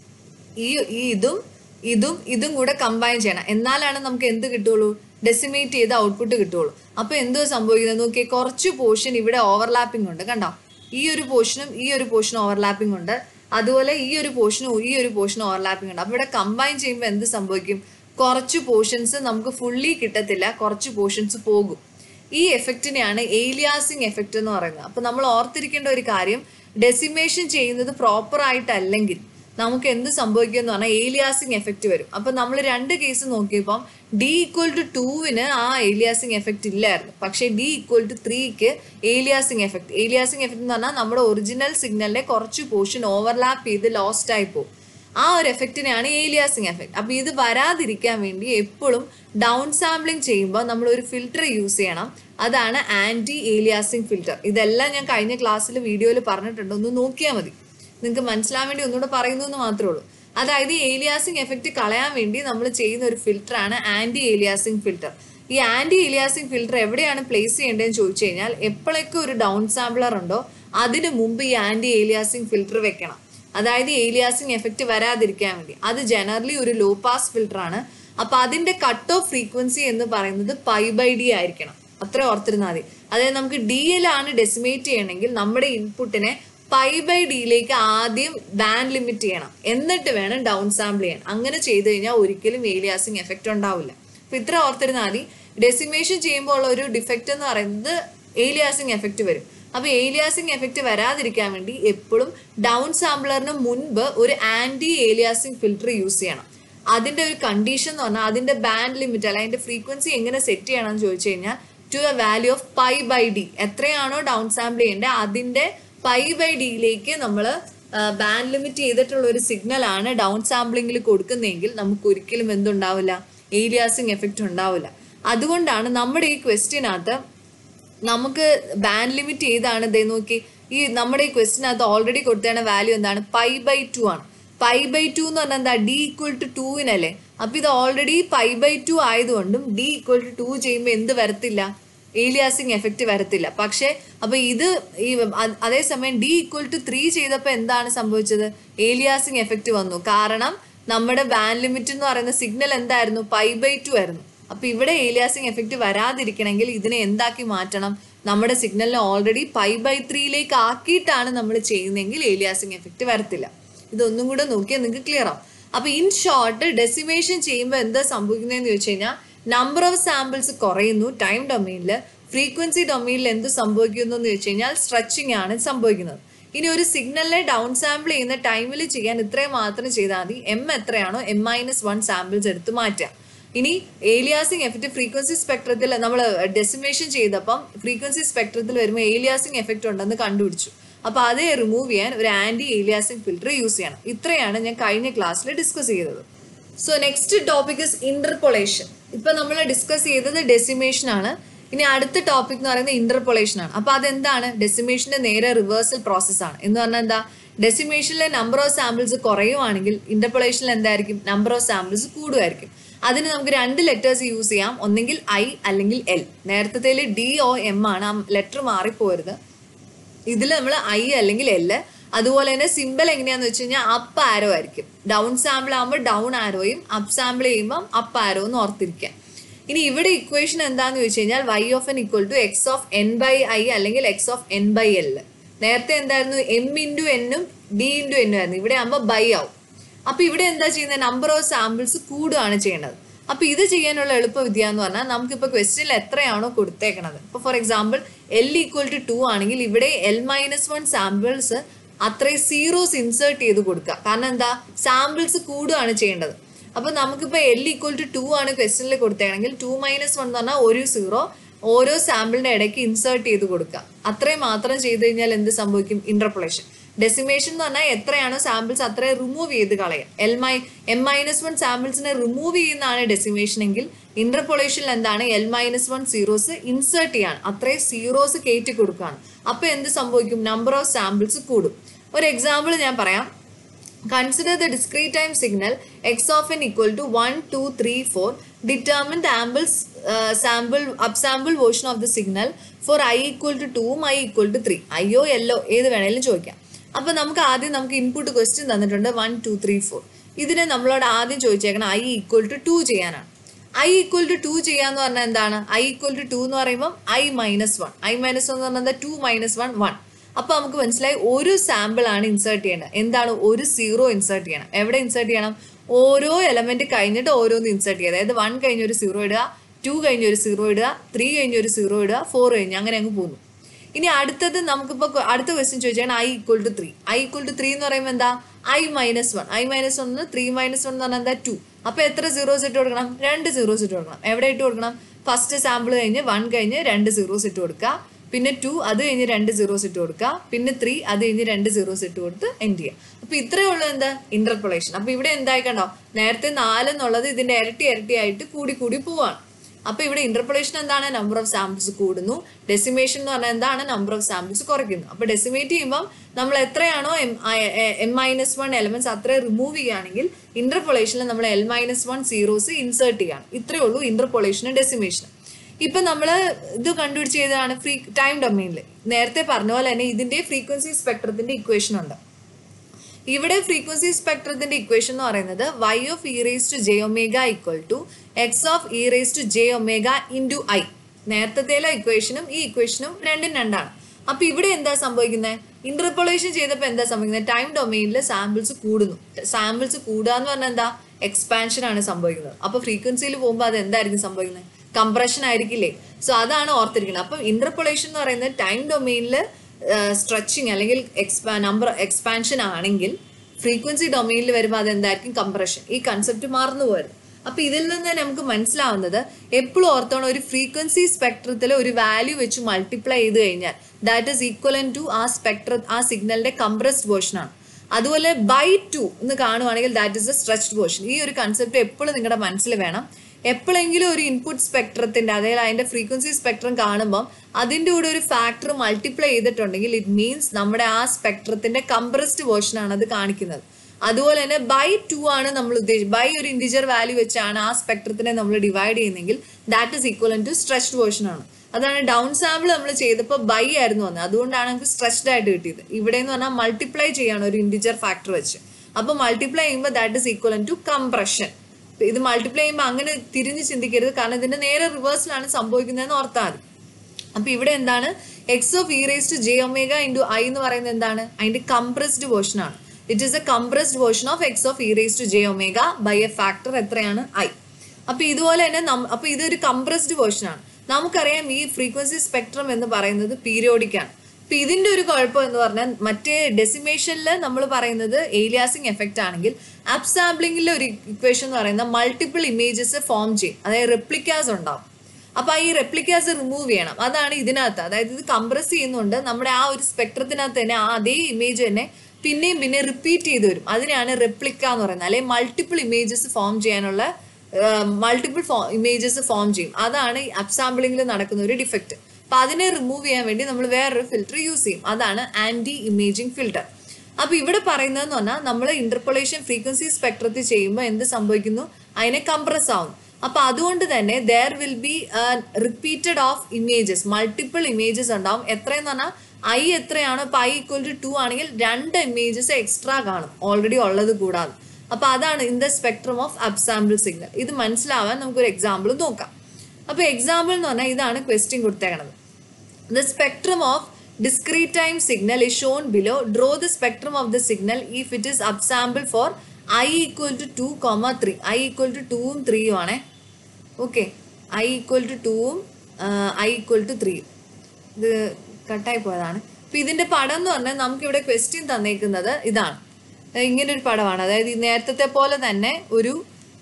ഈ ഇതും ഇതും ഇതും കൂടെ കമ്പൈൻ ചെയ്യണം. എന്നാലാണ് നമുക്ക് എന്ത് കിട്ടുള്ളൂ, ഡെസിമേറ്റ് ചെയ്ത ഔട്ട്പുട്ട് കിട്ടുള്ളൂ. അപ്പൊ എന്തോ സംഭവിക്കുന്നത് നോക്കിയേ, കുറച്ച് പോർഷൻ ഇവിടെ ഓവർലാപ്പിംഗ് ഉണ്ട്. കണ്ടോ, ഈ ഒരു പോർഷനും ഈ ഒരു പോർഷനും ഓവർലാപ്പിംഗ് ഉണ്ട്. അതുപോലെ ഈ ഒരു പോർഷനും ഈ ഒരു പോർഷനും ഓവർലാപ്പിംഗ് ഉണ്ട്. അപ്പൊ ഇവിടെ കമ്പൈൻ ചെയ്യുമ്പോൾ എന്ത് സംഭവിക്കും, കുറച്ച് പോർഷൻസ് നമുക്ക് ഫുള്ളി കിട്ടത്തില്ല, കുറച്ച് പോർഷൻസ് പോകും. ഈ എഫക്റ്റിനെയാണ് ഏലിയാസിങ് എഫക്റ്റ് എന്ന് പറയുന്നത്. അപ്പൊ നമ്മൾ ഓർത്തിരിക്കേണ്ട ഒരു കാര്യം, ഡെസിമേഷൻ ചെയ്യുന്നത് പ്രോപ്പർ ആയിട്ടല്ലെങ്കിൽ നമുക്ക് എന്ത് സംഭവിക്കും എന്ന് പറഞ്ഞാൽ ഏലിയാസിങ് എഫക്റ്റ് വരും. അപ്പൊ നമ്മൾ രണ്ട് കേസ് നോക്കിയപ്പം ഡി ഈക്വൽ ടു ടൂവിന് ആ ഏലിയാസിങ് എഫക്റ്റ് ഇല്ലായിരുന്നു. പക്ഷേ ഡി ഈക്വൽ ടു ത്രീക്ക് ഏലിയാസിങ് എഫക്റ്റ് ഏലിയാസിങ് എഫക്റ്റ് എന്ന് പറഞ്ഞാൽ നമ്മുടെ ഒറിജിനൽ സിഗ്നലിന്റെ കുറച്ച് പോർഷൻ ഓവർലാപ്പ് ചെയ്ത് ലോസ്റ്റ് ആയി പോകും. ആ ഒരു എഫക്റ്റിനെയാണ് ഏലിയാസിങ് എഫക്റ്റ്. അപ്പൊ ഇത് വരാതിരിക്കാൻ വേണ്ടി എപ്പോഴും ഡൗൺ സാമ്പിളിംഗ് ചെയ്യുമ്പോൾ നമ്മൾ ഒരു ഫിൽറ്റർ യൂസ് ചെയ്യണം. അതാണ് ആന്റി ഏലിയാസിങ് ഫിൽറ്റർ. ഇതെല്ലാം ഞാൻ കഴിഞ്ഞ ക്ലാസ്സിൽ വീഡിയോയിൽ പറഞ്ഞിട്ടുണ്ട്, ഒന്ന് നോക്കിയാൽ മതി. നിങ്ങൾക്ക് മനസ്സിലാൻ വേണ്ടി ഒന്നുകൂടെ പറയുന്നു എന്ന് മാത്രമേ ഉള്ളൂ. അതായത് ഏലിയാസിങ് എഫക്റ്റ് കളയാൻ വേണ്ടി നമ്മൾ ചെയ്യുന്ന ഒരു ഫിൽറ്റർ ആണ് ആന്റി ഏലിയാസിങ് ഫിൽറ്റർ. ഈ ആന്റി ഏലിയാസിങ് ഫിൽറ്റർ എവിടെയാണ് പ്ലേസ് ചെയ്യേണ്ടതെന്ന് ചോദിച്ചു കഴിഞ്ഞാൽ, എപ്പോഴൊക്കെ ഒരു ഡൗൺ സാമ്പിളർ ഉണ്ടോ അതിന് മുമ്പ് ഈ ആന്റി ഏലിയാസിങ് ഫിൽറ്റർ വെക്കണം. അതായത് ഏലിയാസിങ് എഫക്റ്റ് വരാതിരിക്കാൻ വേണ്ടി. അത് ജനറലി ഒരു ലോ പാസ് ഫിൽറ്റർ ആണ്. അപ്പൊ അതിന്റെ കട്ട് ഓഫ് ഫ്രീക്വൻസി എന്ന് പറയുന്നത് പൈ ബൈ ഡി ആയിരിക്കണം. അത്ര ഓർത്തിരുന്നാൽ മതി. അതായത് നമുക്ക് ഡി എല്ലാണ് ഡെസിമേറ്റ് ചെയ്യണമെങ്കിൽ നമ്മുടെ ഇൻപുട്ടിനെ പൈ ബൈ ഡിയിലേക്ക് ആദ്യം ബാൻഡ് ലിമിറ്റ് ചെയ്യണം, എന്നിട്ട് വേണം ഡൗൺ സാമ്പിൾ ചെയ്യാൻ. അങ്ങനെ ചെയ്ത് കഴിഞ്ഞാൽ ഒരിക്കലും ഏലിയാസിങ് എഫക്റ്റ് ഉണ്ടാവില്ല. അപ്പൊ ഇത്ര ഓർത്തിരുന്നാൽ മതി. ഡെസിമേഷൻ ചെയ്യുമ്പോൾ ഉള്ള ഒരു ഡിഫക്റ്റ് എന്ന് പറയുന്നത് ഏലിയാസിങ് എഫക്റ്റ് വരും. അപ്പോൾ ഏലിയാസിങ് എഫക്റ്റ് വരാതിരിക്കാൻ വേണ്ടി എപ്പോഴും ഡൗൺ സാമ്പിളറിന് മുൻപ് ഒരു ആന്റി ഏലിയാസിങ് ഫിൽറ്റർ യൂസ് ചെയ്യണം. അതിന്റെ ഒരു കണ്ടീഷൻ എന്ന് പറഞ്ഞാൽ അതിന്റെ ബാൻഡ് ലിമിറ്റ് അല്ല അതിന്റെ ഫ്രീക്വൻസി എങ്ങനെ സെറ്റ് ചെയ്യണമെന്ന് ചോദിച്ചു കഴിഞ്ഞാൽ to the value of pi by D. എത്രയാണോ ഡൗൺ സാമ്പിൾ ചെയ്യേണ്ടത് അതിന്റെ പൈ ബൈ ഡിയിലേക്ക് നമ്മൾ ബാൻഡ് ലിമിറ്റ് ചെയ്തിട്ടുള്ള ഒരു സിഗ്നൽ ആണ് ഡൗൺ സാമ്പിളിംഗിൽ കൊടുക്കുന്നതെങ്കിൽ നമുക്ക് ഒരിക്കലും എന്തുണ്ടാവില്ല, ഏലിയാസിങ് എഫക്റ്റ് ഉണ്ടാവില്ല. അതുകൊണ്ടാണ് നമ്മുടെ ഈ ക്വസ്റ്റ്യനകത്ത് നമുക്ക് ബാൻഡ് ലിമിറ്റ് ചെയ്താണ് ഇതേ നോക്കി. ഈ നമ്മുടെ ഈ ക്വസ്റ്റ്യനകത്ത് ഓൾറെഡി കൊടുത്തേണ്ട വാല്യൂ എന്താണ്, പൈ ബൈ ടു ആണ്. പൈ ബൈ ടു എന്ന് പറഞ്ഞാൽ എന്താ, ഡി ഈക്വൽ ടു ടൂവിനല്ലേ. അപ്പൊ ഇത് ഓൾറെഡി പൈ ബൈ ടു ആയതുകൊണ്ടും ഡി ഈക്വൽ ടു ടു ചെയ്യുമ്പോൾ എന്ത് വരത്തില്ല, ഏലിയാസിങ് എഫക്റ്റ് വരത്തില്ല. പക്ഷെ അപ്പൊ ഇത് ഈ അതേസമയം ഡി ഈക്വൽ ടു ത്രീ ചെയ്തപ്പോൾ എന്താണ് സംഭവിച്ചത്, ഏലിയാസിങ് എഫക്റ്റ് വന്നു. കാരണം നമ്മുടെ ബാൻഡ് ലിമിറ്റ് എന്ന് പറയുന്ന സിഗ്നൽ എന്തായിരുന്നു, പൈ ബൈ ടു ആയിരുന്നു. അപ്പൊ ഇവിടെ ഏലിയാസിങ് എഫക്റ്റ് വരാതിരിക്കണമെങ്കിൽ ഇതിനെ എന്താക്കി മാറ്റണം, നമ്മുടെ സിഗ്നലിനെ ഓൾറെഡി പൈ ബൈ ത്രീയിലേക്ക് ആക്കിയിട്ടാണ് നമ്മൾ ചെയ്യുന്നതെങ്കിൽ ഏലിയാസിങ് എഫക്റ്റ് വരത്തില്ല. ഇതൊന്നും കൂടെ നോക്കിയാൽ നിങ്ങൾക്ക് ക്ലിയർ ആവും. അപ്പൊ ഇൻ ഷോർട്ട് ഡെസിമേഷൻ ചെയ്യുമ്പോൾ എന്താ സംഭവിക്കുന്നതെന്ന് ചോദിച്ചു കഴിഞ്ഞാൽ നമ്പർ ഓഫ് സാമ്പിൾസ് കുറയുന്നു ടൈം ഡൊമൈനിൽ. ഫ്രീക്വൻസി ഡൊമൈനിൽ എന്ത് സംഭവിക്കുന്നു എന്ന് ചോദിച്ചു കഴിഞ്ഞാൽ സ്ട്രെച്ചിങ് ആണ് സംഭവിക്കുന്നത്. ഇനി ഒരു സിഗ്നലിനെ ഡൗൺ സാമ്പിൾ ചെയ്യുന്ന ടൈമിൽ ചെയ്യാൻ ഇത്രയും മാത്രം ചെയ്താൽ മതി. എം എത്രയാണോ എം മൈനസ് വൺ സാമ്പിൾസ് എടുത്ത് മാറ്റാം. ഇനി ഏലിയാസിങ് എഫക്റ്റ് ഫ്രീക്വൻസി സ്പെക്ട്രത്തിൽ നമ്മൾ ഡെസിമേഷൻ ചെയ്തപ്പം ഫ്രീക്വൻസി സ്പെക്ട്രത്തിൽ വരുമ്പോൾ ഏലിയാസിങ് എഫക്റ്റ് ഉണ്ടെന്ന് കണ്ടുപിടിച്ചു. അപ്പോൾ അത് റിമൂവ് ചെയ്യാൻ ഒരു ആന്റി ഏലിയാസിങ് ഫിൽറ്റർ യൂസ് ചെയ്യണം. ഇത്രയാണ് ഞാൻ കഴിഞ്ഞ ക്ലാസ്സിൽ ഡിസ്കസ് ചെയ്തത്. So next topic is interpolation. ഇപ്പൊ നമ്മൾ ഡിസ്കസ് ചെയ്തത് ഡെസിമേഷൻ ആണ്. ഇനി അടുത്ത ടോപ്പിക് എന്ന് പറയുന്നത് ഇന്റർപോളേഷൻ ആണ്. അപ്പൊ അതെന്താണ്, ഡെസിമേഷന്റെ നേരെ റിവേഴ്സൽ പ്രോസസ് ആണ്. എന്ന് പറഞ്ഞാൽ എന്താ, ഡെസിമേഷനിലെ നമ്പർ ഓഫ് സാമ്പിൾസ് കുറയുവാണെങ്കിൽ ഇന്റർപോളേഷനിൽ എന്തായിരിക്കും, നമ്പർ ഓഫ് സാമ്പിൾസ് കൂടുമായിരിക്കും. അതിന് നമുക്ക് രണ്ട് ലെറ്റേഴ്സ് യൂസ് ചെയ്യാം, ഒന്നെങ്കിൽ ഐ അല്ലെങ്കിൽ എൽ. നേരത്തെ ഡി ഒ എം ആണ്, ആ ലെറ്റർ മാറിപ്പോരുത്. ഇതിൽ നമ്മൾ ഐ അല്ലെങ്കിൽ എല്. അതുപോലെ തന്നെ സിമ്പിൾ എങ്ങനെയാന്ന് വെച്ച് കഴിഞ്ഞാൽ അപ്പ് ആരോ ആയിരിക്കും. ഡൗൺ സാമ്പിൾ ആകുമ്പോൾ ഡൗൺ ആരോയും അപ്പ് സാമ്പിൾ ചെയ്യുമ്പോൾ അപ്പ് ആരോ എന്ന് ഓർത്തിരിക്കാം. ഇനി ഇവിടെ ഇക്വേഷൻ എന്താന്ന് ചോദിച്ചു കഴിഞ്ഞാൽ Y of N equal to X of N by I അല്ലെങ്കിൽ X of N by L. നേരത്തെ എന്തായിരുന്നു, എം ഇൻറ്റു എന്നും ഡി ഇൻറ്റു എന്നും ആയിരുന്നു. ഇവിടെ ആകുമ്പോൾ ബൈ ആവും. അപ്പൊ ഇവിടെ എന്താ ചെയ്യുന്നത്, നമ്പർ ഓഫ് സാമ്പിൾസ് കൂടുകയാണ് ചെയ്യേണ്ടത്. അപ്പൊ ഇത് ചെയ്യാനുള്ള എളുപ്പവിദ്യ എന്ന് പറഞ്ഞാൽ നമുക്കിപ്പോൾ ക്വസ്റ്റ്യനിൽ എത്രയാണോ കൊടുത്തേക്കണത്, ഇപ്പൊ for example L equal to two ആണെങ്കിൽ ഇവിടെ എൽ മൈനസ് വൺ സാമ്പിൾസ് അത്രയും സീറോസ് ഇൻസേർട്ട് ചെയ്ത് കൊടുക്കുക. കാരണം എന്താ, സാമ്പിൾസ് കൂടുകയാണ് ചെയ്യേണ്ടത്. അപ്പൊ നമുക്കിപ്പോൾ എൽ ഈക്വൽ ടു ടു ആണ് ക്വസ്റ്റ്യനിൽ കൊടുത്തേണെങ്കിൽ ടു മൈനസ് വൺ എന്ന് പറഞ്ഞാൽ ഒരു സീറോ ഓരോ സാമ്പിളിന്റെ ഇടയ്ക്ക് ഇൻസേർട്ട് ചെയ്ത് കൊടുക്കുക. അത്രയും മാത്രം ചെയ്ത് കഴിഞ്ഞാൽ എന്ത് സംഭവിക്കും, ഇന്റർപോളേഷൻ. ഡെസിമേഷൻ എന്ന് പറഞ്ഞാൽ എത്രയാണോ സാമ്പിൾസ് അത്രയും റിമൂവ് ചെയ്ത് കളയാം. L my M minus one സാമ്പിൾസിനെ റിമൂവ് ചെയ്യുന്നതാണ് ഡെസിമേഷൻ എങ്കിൽ ഇന്റർപോളേഷനിൽ എന്താണ്, L minus one zeros insert ചെയ്യാണ്, അത്രയും സീറോസ് കയറ്റി കൊടുക്കുകയാണ്. അപ്പൊ എന്ത് സംഭവിക്കും, നമ്പർ ഓഫ് സാമ്പിൾസ് കൂടും. ഒരു എക്സാമ്പിൾ ഞാൻ പറയാം. Consider the discrete time signal X of N equal to one two three four. Determine the ample sample up sample version of the signal for I equal to ടൂവും I equal to three. അയ്യോ എല്ലോ ഏത് വേണേലും ചോദിക്കാം. അപ്പൊ നമുക്ക് ആദ്യം നമുക്ക് ഇൻപുട്ട് ക്വസ്റ്റ്യൻ തന്നിട്ടുണ്ട് വൺ ടു ത്രീ ഫോർ. ഇതിനെ നമ്മളോട് ആദ്യം ചോദിച്ചേക്കണം ഐ ഈക്വൽ ടു ടു ചെയ്യാനാണ്. ഐ ഈക്വൽ ടു ടു ചെയ്യാന്ന് പറഞ്ഞാൽ എന്താണ്, ഐ ഈക്വൽ ടു ടു എന്ന് പറയുമ്പോൾ I minus one. I minus one എന്ന് പറഞ്ഞാൽ ടു മൈനസ് വൺ വൺ. അപ്പൊ നമുക്ക് മനസ്സിലായി ഒരു സാമ്പിൾ ആണ് ഇൻസേർട്ട് ചെയ്യേണ്ടത്. എന്താണ്, ഒരു സീറോ ഇൻസേർട്ട് ചെയ്യണം. എവിടെ ഇൻസേർട്ട് ചെയ്യണം, ഓരോ എലമെന്റ് കഴിഞ്ഞിട്ട് ഓരോന്ന് ഇൻസേർട്ട് ചെയ്യുക. അതായത് വൺ കഴിഞ്ഞ ഒരു സീറോ ഇടുക, ടു കഴിഞ്ഞ ഒരു സീറോ ഇടുക, ത്രീ കഴിഞ്ഞ ഒരു സീറോ ഇടുക, ഫോർ കഴിഞ്ഞ് അങ്ങനെ അങ്ങ് പോകുന്നു. ഇനി അടുത്തത് നമുക്കിപ്പോൾ അടുത്ത ക്വസ്റ്റ്യൻ ചോദിച്ചാൽ I equal to three. I equal to three എന്ന് പറയുമ്പോൾ എന്താ, I minus one. I minus one three minus one എന്ന് പറഞ്ഞാൽ എന്താ, ടു. അപ്പൊ എത്ര സീറോസ് ഇട്ട് കൊടുക്കണം, രണ്ട് സീറോസ് ഇട്ട് കൊടുക്കണം. എവിടെ ഇട്ട് കൊടുക്കണം, ഫസ്റ്റ് സാമ്പിൾ കഴിഞ്ഞ് വൺ കഴിഞ്ഞ് രണ്ട് സീറോസ് ഇട്ട് കൊടുക്കുക, പിന്നെ ടു അത് കഴിഞ്ഞ് രണ്ട് സീറോസ് ഇട്ട് കൊടുക്കുക, പിന്നെ ത്രീ അത് കഴിഞ്ഞ് രണ്ട് സീറോസ് ഇട്ട് കൊടുത്ത് എൻഡ് ചെയ്യുക. അപ്പൊ ഇത്രയേ ഉള്ളൂ എന്താ, ഇന്റർപോളേഷൻ. അപ്പൊ ഇവിടെ എന്തായി കണ്ടോ, നേരത്തെ നാല് എന്നുള്ളത് ഇതിന്റെ ഇരട്ടി ഇരട്ടി ആയിട്ട് കൂടി കൂടി പോവാണ്. അപ്പൊ ഇവിടെ ഇന്റർപോളേഷൻ എന്താണ്, നമ്പർ ഓഫ് സാമ്പിൾസ് കൂടുന്നു. ഡെസിമേഷൻ എന്ന് പറഞ്ഞാൽ എന്താണ്, നമ്പർ ഓഫ് സാമ്പിൾസ് കുറയ്ക്കുന്നു. അപ്പൊ ഡെസിമേറ്റ് ചെയ്യുമ്പോൾ നമ്മൾ എത്രയാണോ M M minus one elements അത്രയും റിമൂവ് ചെയ്യുകയാണെങ്കിൽ ഇന്റർപോളേഷനിൽ നമ്മൾ L minus one zeros insert ചെയ്യാണ്. ഇത്രയേ ഉള്ളൂ ഇന്റർപോളേഷനും ഡെസിമേഷനും. ഇപ്പൊ നമ്മൾ ഇത് കണ്ടുപിടിച്ച് ചെയ്തതാണ് ഫ്രീ ടൈം ഡൊമൈനിൽ. നേരത്തെ പറഞ്ഞ പോലെ തന്നെ ഇതിന്റെ ഫ്രീക്വൻസി സ്പെക്ട്രത്തിന്റെ ഇക്വേഷൻ ഉണ്ട്. ഇവിടെ ഫ്രീക്വൻസി സ്പെക്ട്രത്തിന്റെ ഇക്വേഷൻ എന്ന് പറയുന്നത് Y of E raise to J omega equal to X of E raise to J omega into I. നേരത്തെ ഇക്വേഷനും ഈ ഇക്വേഷനും രണ്ടും രണ്ടാണ്. അപ്പൊ ഇവിടെ എന്താ സംഭവിക്കുന്നത്, ഇന്റർപോളേഷൻ ചെയ്തപ്പോൾ എന്താ സംഭവിക്കുന്നത്, ടൈം ഡൊമൈനിൽ സാമ്പിൾസ് കൂടുന്നു. സാമ്പിൾസ് കൂടുക എന്ന് പറഞ്ഞാൽ എന്താ, എക്സ്പാൻഷൻ ആണ് സംഭവിക്കുന്നത്. അപ്പൊ ഫ്രീക്വൻസിയിൽ പോകുമ്പോൾ അത് എന്തായിരിക്കും സംഭവിക്കുന്നത്, കംപ്രഷൻ ആയിരിക്കില്ലേ. സോ അതാണ് ഓർത്തിരിക്കുന്നത്. അപ്പം ഇന്റർപോളേഷൻ എന്ന് പറയുന്നത് ടൈം ഡൊമൈനിൽ സ്ട്രെച്ചിങ് അല്ലെങ്കിൽ എക്സ്പാ നമ്പർ എക്സ്പാൻഷൻ ആണെങ്കിൽ ഫ്രീക്വൻസി ഡൊമൈനിൽ വരുമ്പോൾ അതെന്തായിരിക്കും കംപ്രഷൻ. ഈ കൺസെപ്റ്റ് മറന്നു പോയത്. അപ്പൊ ഇതിൽ നിന്ന് നമുക്ക് മനസ്സിലാവുന്നത് എപ്പോഴും ഓർത്തോണം, ഒരു ഫ്രീക്വൻസി സ്പെക്ട്രത്തിൽ ഒരു വാല്യൂ വെച്ച് മൾട്ടിപ്ലൈ ചെയ്ത് കഴിഞ്ഞാൽ ദാറ്റ് ഈസ് ഈക്വലൻ ടു ആ സ്പെക്ട്ര ആ സിഗ്നലിന്റെ കംപ്രസ്ഡ് വേർഷൻ ആണ്. അതുപോലെ ബൈ ടു എന്ന് കാണുവാണെങ്കിൽ that is a stretched version. ഈ ഒരു കൺസെപ്റ്റ് എപ്പോഴും നിങ്ങളുടെ മനസ്സിൽ വേണം. എപ്പോഴെങ്കിലും ഒരു ഇൻപുട്ട് സ്പെക്ട്രത്തിന്റെ അതായത് അതിന്റെ ഫ്രീക്വൻസി സ്പെക്ട്രം കാണുമ്പോൾ അതിൻ്റെ കൂടെ ഒരു ഫാക്ടർ മൾട്ടിപ്ലൈ ചെയ്തിട്ടുണ്ടെങ്കിൽ ഇറ്റ് മീൻസ് നമ്മുടെ ആ സ്പെക്ട്രത്തിന്റെ കംപ്രസ്ഡ് വേർഷൻ ആണ് അത് കാണിക്കുന്നത്. അതുപോലെ തന്നെ ബൈ ടു ആണ് നമ്മൾ ഉദ്ദേശിച്ചത്, ബൈ ഒരു ഇൻഡിജർ വാല്യൂ വെച്ചാണ് ആ സ്പെക്ട്രത്തിനെ നമ്മൾ ഡിവൈഡ് ചെയ്യുന്നെങ്കിൽ that is equivalent to stretched version ആണ്. അതാണ് ഡൗൺ സാമ്പിൾ നമ്മൾ ചെയ്തപ്പോൾ ബൈ ആയിരുന്നു വന്നത്, അതുകൊണ്ടാണ് നമുക്ക് സ്ട്രെച്ച്ഡ് ആയിട്ട് കിട്ടിയത്. ഇവിടെ എന്ന് പറഞ്ഞാൽ മൾട്ടിപ്ലൈ ചെയ്യാണ് ഒരു ഇൻഡിജർ ഫാക്ടർ വെച്ച്. അപ്പോൾ മൾട്ടിപ്ലൈ ചെയ്യുമ്പോൾ that is equivalent to compression. ഇത് മൾട്ടിപ്ലൈ ചെയ്യുമ്പോൾ അങ്ങനെ തിരിഞ്ഞ് ചിന്തിക്കരുത്, കാരണം ഇതിന്റെ നേരെ റിവേഴ്സിലാണ് സംഭവിക്കുന്നതെന്ന് ഓർത്താൽ മതി. അപ്പൊ ഇവിടെ എന്താണ് X of E raise to J omega into I എന്ന് പറയുന്നത് എന്താണ്, അതിന്റെ കംപ്രസ്ഡ് വേർഷൻ ആണ്. It is a compressed version of X of E raise to J omega by a factor എത്രയാണ് ഐ. അപ്പൊ ഇതുപോലെ തന്നെ അപ്പൊ ഇതൊരു കംപ്രസ്ഡ് വേർഷൻ ആണ്. നമുക്കറിയാം ഈ ഫ്രീക്വൻസി സ്പെക്ട്രം എന്ന് പറയുന്നത് പീരിയോഡിക് ആണ്. അപ്പൊ ഇതിന്റെ ഒരു കുഴപ്പം എന്ന് പറഞ്ഞാൽ മറ്റേ ഡെസിമേഷനിൽ നമ്മൾ പറയുന്നത് ഏലിയാസിങ് എഫക്റ്റ് ആണെങ്കിൽ അപ്സാമ്പിളിംഗിലെ ഒരു ഇക്വേഷൻ എന്ന് പറയുന്നത് മൾട്ടിപ്പിൾ ഇമേജസ് ഫോം ചെയ്യും, അതായത് റെപ്ലിക്കാസ് ഉണ്ടാവും. അപ്പൊ ഈ റെപ്ലിക്കാസ് റിമൂവ് ചെയ്യണം. അതാണ് ഇതിനകത്ത്, അതായത് ഇത് കംപ്രസ് ചെയ്യുന്നുണ്ട് നമ്മുടെ ആ ഒരു സ്പെക്ട്രത്തിനകത്ത് തന്നെ ആ അതേ ഇമേജ് തന്നെ പിന്നെയും പിന്നെ റിപ്പീറ്റ് ചെയ്ത് വരും. അതിനാണ് റെപ്ലിക്ക എന്ന് പറയുന്നത്. അല്ലെങ്കിൽ മൾട്ടിപ്പിൾ ഇമേജസ് ഫോം ചെയ്യാനുള്ള മൾട്ടിപ്പിൾ ഫോ ഇമേജസ് ഫോം ചെയ്യും. അതാണ് അപ്സാമ്പിളിംഗിൽ നടക്കുന്ന ഒരു ഡിഫക്റ്റ്. അപ്പൊ അതിനെ റിമൂവ് ചെയ്യാൻ വേണ്ടി നമ്മൾ വേറൊരു ഫിൽറ്റർ യൂസ് ചെയ്യും, അതാണ് ആന്റി ഇമേജിംഗ് ഫിൽറ്റർ. അപ്പൊ ഇവിടെ പറയുന്നതെന്ന് പറഞ്ഞാൽ നമ്മൾ ഇന്റർപോളേഷൻ ഫ്രീക്വൻസി സ്പെക്ട്രത്തിൽ ചെയ്യുമ്പോൾ എന്ത് സംഭവിക്കുന്നു, അതിനെ കംപ്രസ് ആവുന്നു. അപ്പൊ അതുകൊണ്ട് തന്നെ there will be repeated of images, multiple images ഉണ്ടാവും. എത്രയെന്ന് പറഞ്ഞാൽ ഐ എത്രയാണോ, ഇപ്പൊ ഐ ഈക്വൽ ടു ടു ആണെങ്കിൽ രണ്ട് ഇമേജസ് എക്സ്ട്രാ കാണും ഓൾറെഡി ഉള്ളത് കൂടാതെ. അപ്പൊ അതാണ് in the spectrum of upsample signal. ഇത് മനസ്സിലാവാൻ നമുക്കൊരു എക്സാമ്പിൾ നോക്കാം. അപ്പൊ എക്സാമ്പിൾ എന്ന് പറഞ്ഞാൽ ഇതാണ് ക്വസ്റ്റ്യൻ കൊടുത്തേക്കണത്. The spectrum of discrete time signal is shown below. Draw the spectrum of the signal if it is upsampled for I equal to two comma three. I equal to two ഉം three ഉം ആണേ. Okay, I equal to two ഉം I equal to three. ഇത് കട്ടായി പോയതാണ്. അപ്പൊ ഇതിന്റെ പടം എന്ന് പറഞ്ഞാൽ നമുക്ക് ഇവിടെ ക്വസ്റ്റ്യൻ തന്നേക്കുന്നത് ഇതാണ്, ഇങ്ങനെ ഒരു പടമാണ്. അതായത് നേരത്തെ പോലെ തന്നെ ഒരു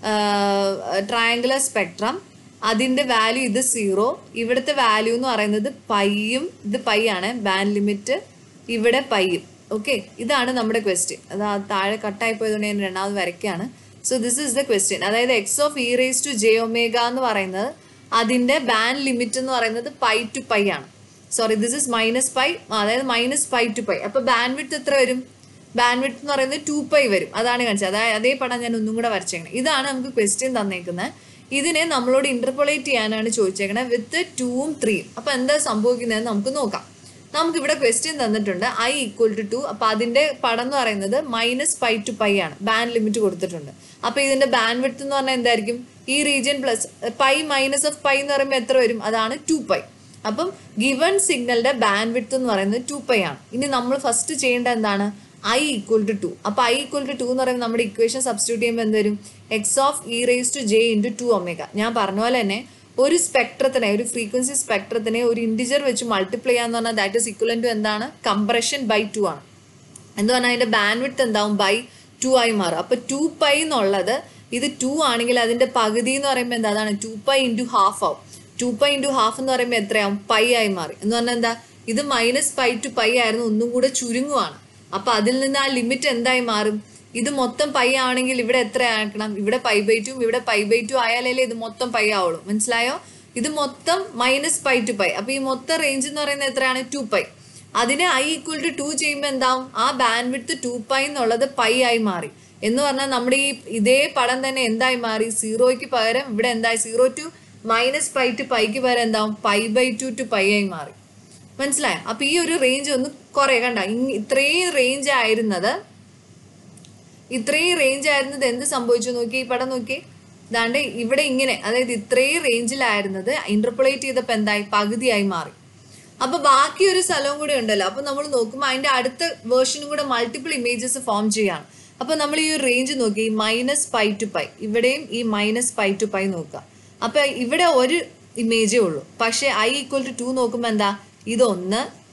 ട്രയാങ്കുലർ സ്പെക്ട്രം, അതിന്റെ വാല്യൂ ഇത് സീറോ, ഇവിടുത്തെ വാല്യൂ എന്ന് പറയുന്നത് പൈയും, ഇത് പൈ ആണ് ബാൻഡ് ലിമിറ്റ്, ഇവിടെ പൈയും. ഓക്കെ, ഇതാണ് നമ്മുടെ ക്വസ്റ്റ്യൻ. അത് താഴെ കട്ടായി പോയതുകൊണ്ട് ഞാൻ രണ്ടാമത് വരയ്ക്കാണ്. So this is the question. അതായത് X of E raise to J omega എന്ന് പറയുന്നത് അതിന്റെ ബാൻഡ് ലിമിറ്റ് എന്ന് പറയുന്നത് പൈ ടു പൈ ആണ്. Sorry, this is minus pi, അതായത് മൈനസ് പൈ ടു പൈ. അപ്പൊ ബാൻഡ് വിഡ്ത്ത് എത്ര വരും, ബാൻഡ് വിഡ്ത്ത് എന്ന് പറയുന്നത് ടു പൈ വരും. അതാണ് കാണിച്ചത്. അതായത് അതേ പടം ഞാൻ ഒന്നും കൂടെ വരച്ചേക്കണം. ഇതാണ് നമുക്ക് ക്വസ്റ്റ്യൻ തന്നേക്കുന്നത്. ഇതിനെ നമ്മളോട് ഇന്റർപോളേറ്റ് ചെയ്യാനാണ് ചോദിച്ചേക്കണത് വിത്ത് ടൂവും ത്രീയും. അപ്പൊ എന്താ സംഭവിക്കുന്നതെന്ന് നമുക്ക് നോക്കാം. നമുക്ക് ഇവിടെ ക്വസ്റ്റ്യൻ തന്നിട്ടുണ്ട് ഐ ഈക്വൽ ടു ടു. അപ്പൊ അതിന്റെ പടം എന്ന് പറയുന്നത് മൈനസ് പൈ ടു പൈ ആണ്, ബാൻഡ് ലിമിറ്റ് കൊടുത്തിട്ടുണ്ട്. അപ്പൊ ഇതിന്റെ ബാൻഡ് വിഡ്ത്ത് എന്ന് പറഞ്ഞാൽ എന്തായിരിക്കും, ഈ region plus pi minus of pi എന്ന് പറയുമ്പോൾ എത്ര വരും, അതാണ് ടു പൈ. അപ്പം ഗിവൺ സിഗ്നലിന്റെ ബാൻഡ് വിഡ്ത്ത് എന്ന് പറയുന്നത് ടു പൈ ആണ്. ഇനി നമ്മൾ ഫസ്റ്റ് ചെയ്യേണ്ടത് എന്താണ്, ഐ ഈക്വൽ ടു ടു. അപ്പൊ ഐ ഈക്വൽ ടു ടു എന്ന് പറയുമ്പോൾ നമ്മുടെ ഇക്വേഷൻ സബ്സ്റ്റിറ്റ്യൂട്ട് ചെയ്യുമ്പോൾ എന്ത് വരും, X of E raise to J into two omega. ഞാൻ പറഞ്ഞ പോലെ തന്നെ ഒരു സ്പെക്ട്രത്തിനെ, ഒരു ഫ്രീക്വൻസി സ്പെക്ട്രത്തിനെ ഒരു ഇൻഡിജർ വെച്ച് മൾട്ടിപ്ലൈ ചെയ്യാന്ന് പറഞ്ഞാൽ ദാറ്റ് ഇസ് ഇക്വലൻ ടു എന്താണ്, കംപ്രഷൻ ബൈ ടു ആണ്. എന്ന് പറഞ്ഞാൽ അതിന്റെ ബാൻഡ് വിഡ്ത്ത് എന്താവും, ബൈ ടു ആയി മാറും. അപ്പൊ ടു പൈ എന്നുള്ളത് ഇത് ടു ആണെങ്കിൽ അതിന്റെ പകുതി എന്ന് പറയുമ്പോൾ എന്താ, അതാണ് ടു പൈ ഇൻറ്റു ഹാഫ് ആവും. ടു പൈ ഇൻറ്റു ഹാഫ് എന്ന് പറയുമ്പോൾ എത്രയാവും, പൈ ആയി മാറി. എന്ന് പറഞ്ഞാൽ എന്താ, ഇത് മൈനസ് പൈ ടു പൈ ആയിരുന്നു, ഒന്നും കൂടെ ചുരുങ്ങുവാണ്. അപ്പൊ അതിൽ നിന്ന് ആ ലിമിറ്റ് എന്തായി മാറും, ഇത് മൊത്തം പൈ ആണെങ്കിൽ ഇവിടെ എത്ര ആക്കണം, ഇവിടെ പൈ ബൈ ടു, ഇവിടെ പൈ ബൈ ടു ആയാലേ ഇത് മൊത്തം പൈ ആവുള്ളൂ. മനസ്സിലായോ, ഇത് മൊത്തം മൈനസ് പൈ ടു പൈ. അപ്പൊ ഈ മൊത്തം റേഞ്ച് എന്ന് പറയുന്നത് എത്രയാണ്, ടു പൈ. അതിനെ ഐ ഈക്വൽ ടു ടു ചെയ്യുമ്പോൾ എന്താവും, ആ ബാൻഡ് വിഡ്ത്ത് ടു പൈ എന്നുള്ളത് പൈ ആയി മാറി. എന്ന് പറഞ്ഞാൽ നമ്മുടെ ഈ ഇതേ പടം തന്നെ എന്തായി മാറി, സീറോയ്ക്ക് പകരം ഇവിടെ എന്തായി, zero to minus pi to പൈക്ക് പകരം എന്താവും, pi by two to pi ആയി മാറി. മനസ്സിലായോ? അപ്പൊ ഈ ഒരു റേഞ്ച് ഒന്ന് കുറെ കണ്ട, ഇത്രയും റേഞ്ച് ആയിരുന്നത് ഇത്രയും റേഞ്ച് ആയിരുന്നത് എന്ത് സംഭവിച്ചു നോക്കി, ഈ പടം നോക്കി, ഇതാണ്ട് ഇവിടെ ഇങ്ങനെ, അതായത് ഇത്രയും റേഞ്ചിലായിരുന്നത് ഇന്റർപോളേറ്റ് ചെയ്തപ്പോൾ എന്തായി, പകുതിയായി മാറി. അപ്പൊ ബാക്കി ഒരു സ്ഥലവും കൂടെ ഉണ്ടല്ലോ. അപ്പൊ നമ്മൾ നോക്കുമ്പോൾ അതിന്റെ അടുത്ത വേർഷനും കൂടെ മൾട്ടിപ്പിൾ ഇമേജസ് ഫോം ചെയ്യാണ്. അപ്പൊ നമ്മൾ ഈ ഒരു റേഞ്ച് നോക്കി, മൈനസ് പൈ ടു പൈ, ഇവിടെയും ഈ മൈനസ് പൈ ടു പൈ നോക്കുക. അപ്പൊ ഇവിടെ ഒരു ഇമേജേ ഉള്ളൂ. പക്ഷെ ഐ ഈക്വൽ ടു ടു നോക്കുമ്പോൾ എന്താ, ഇതൊന്ന്,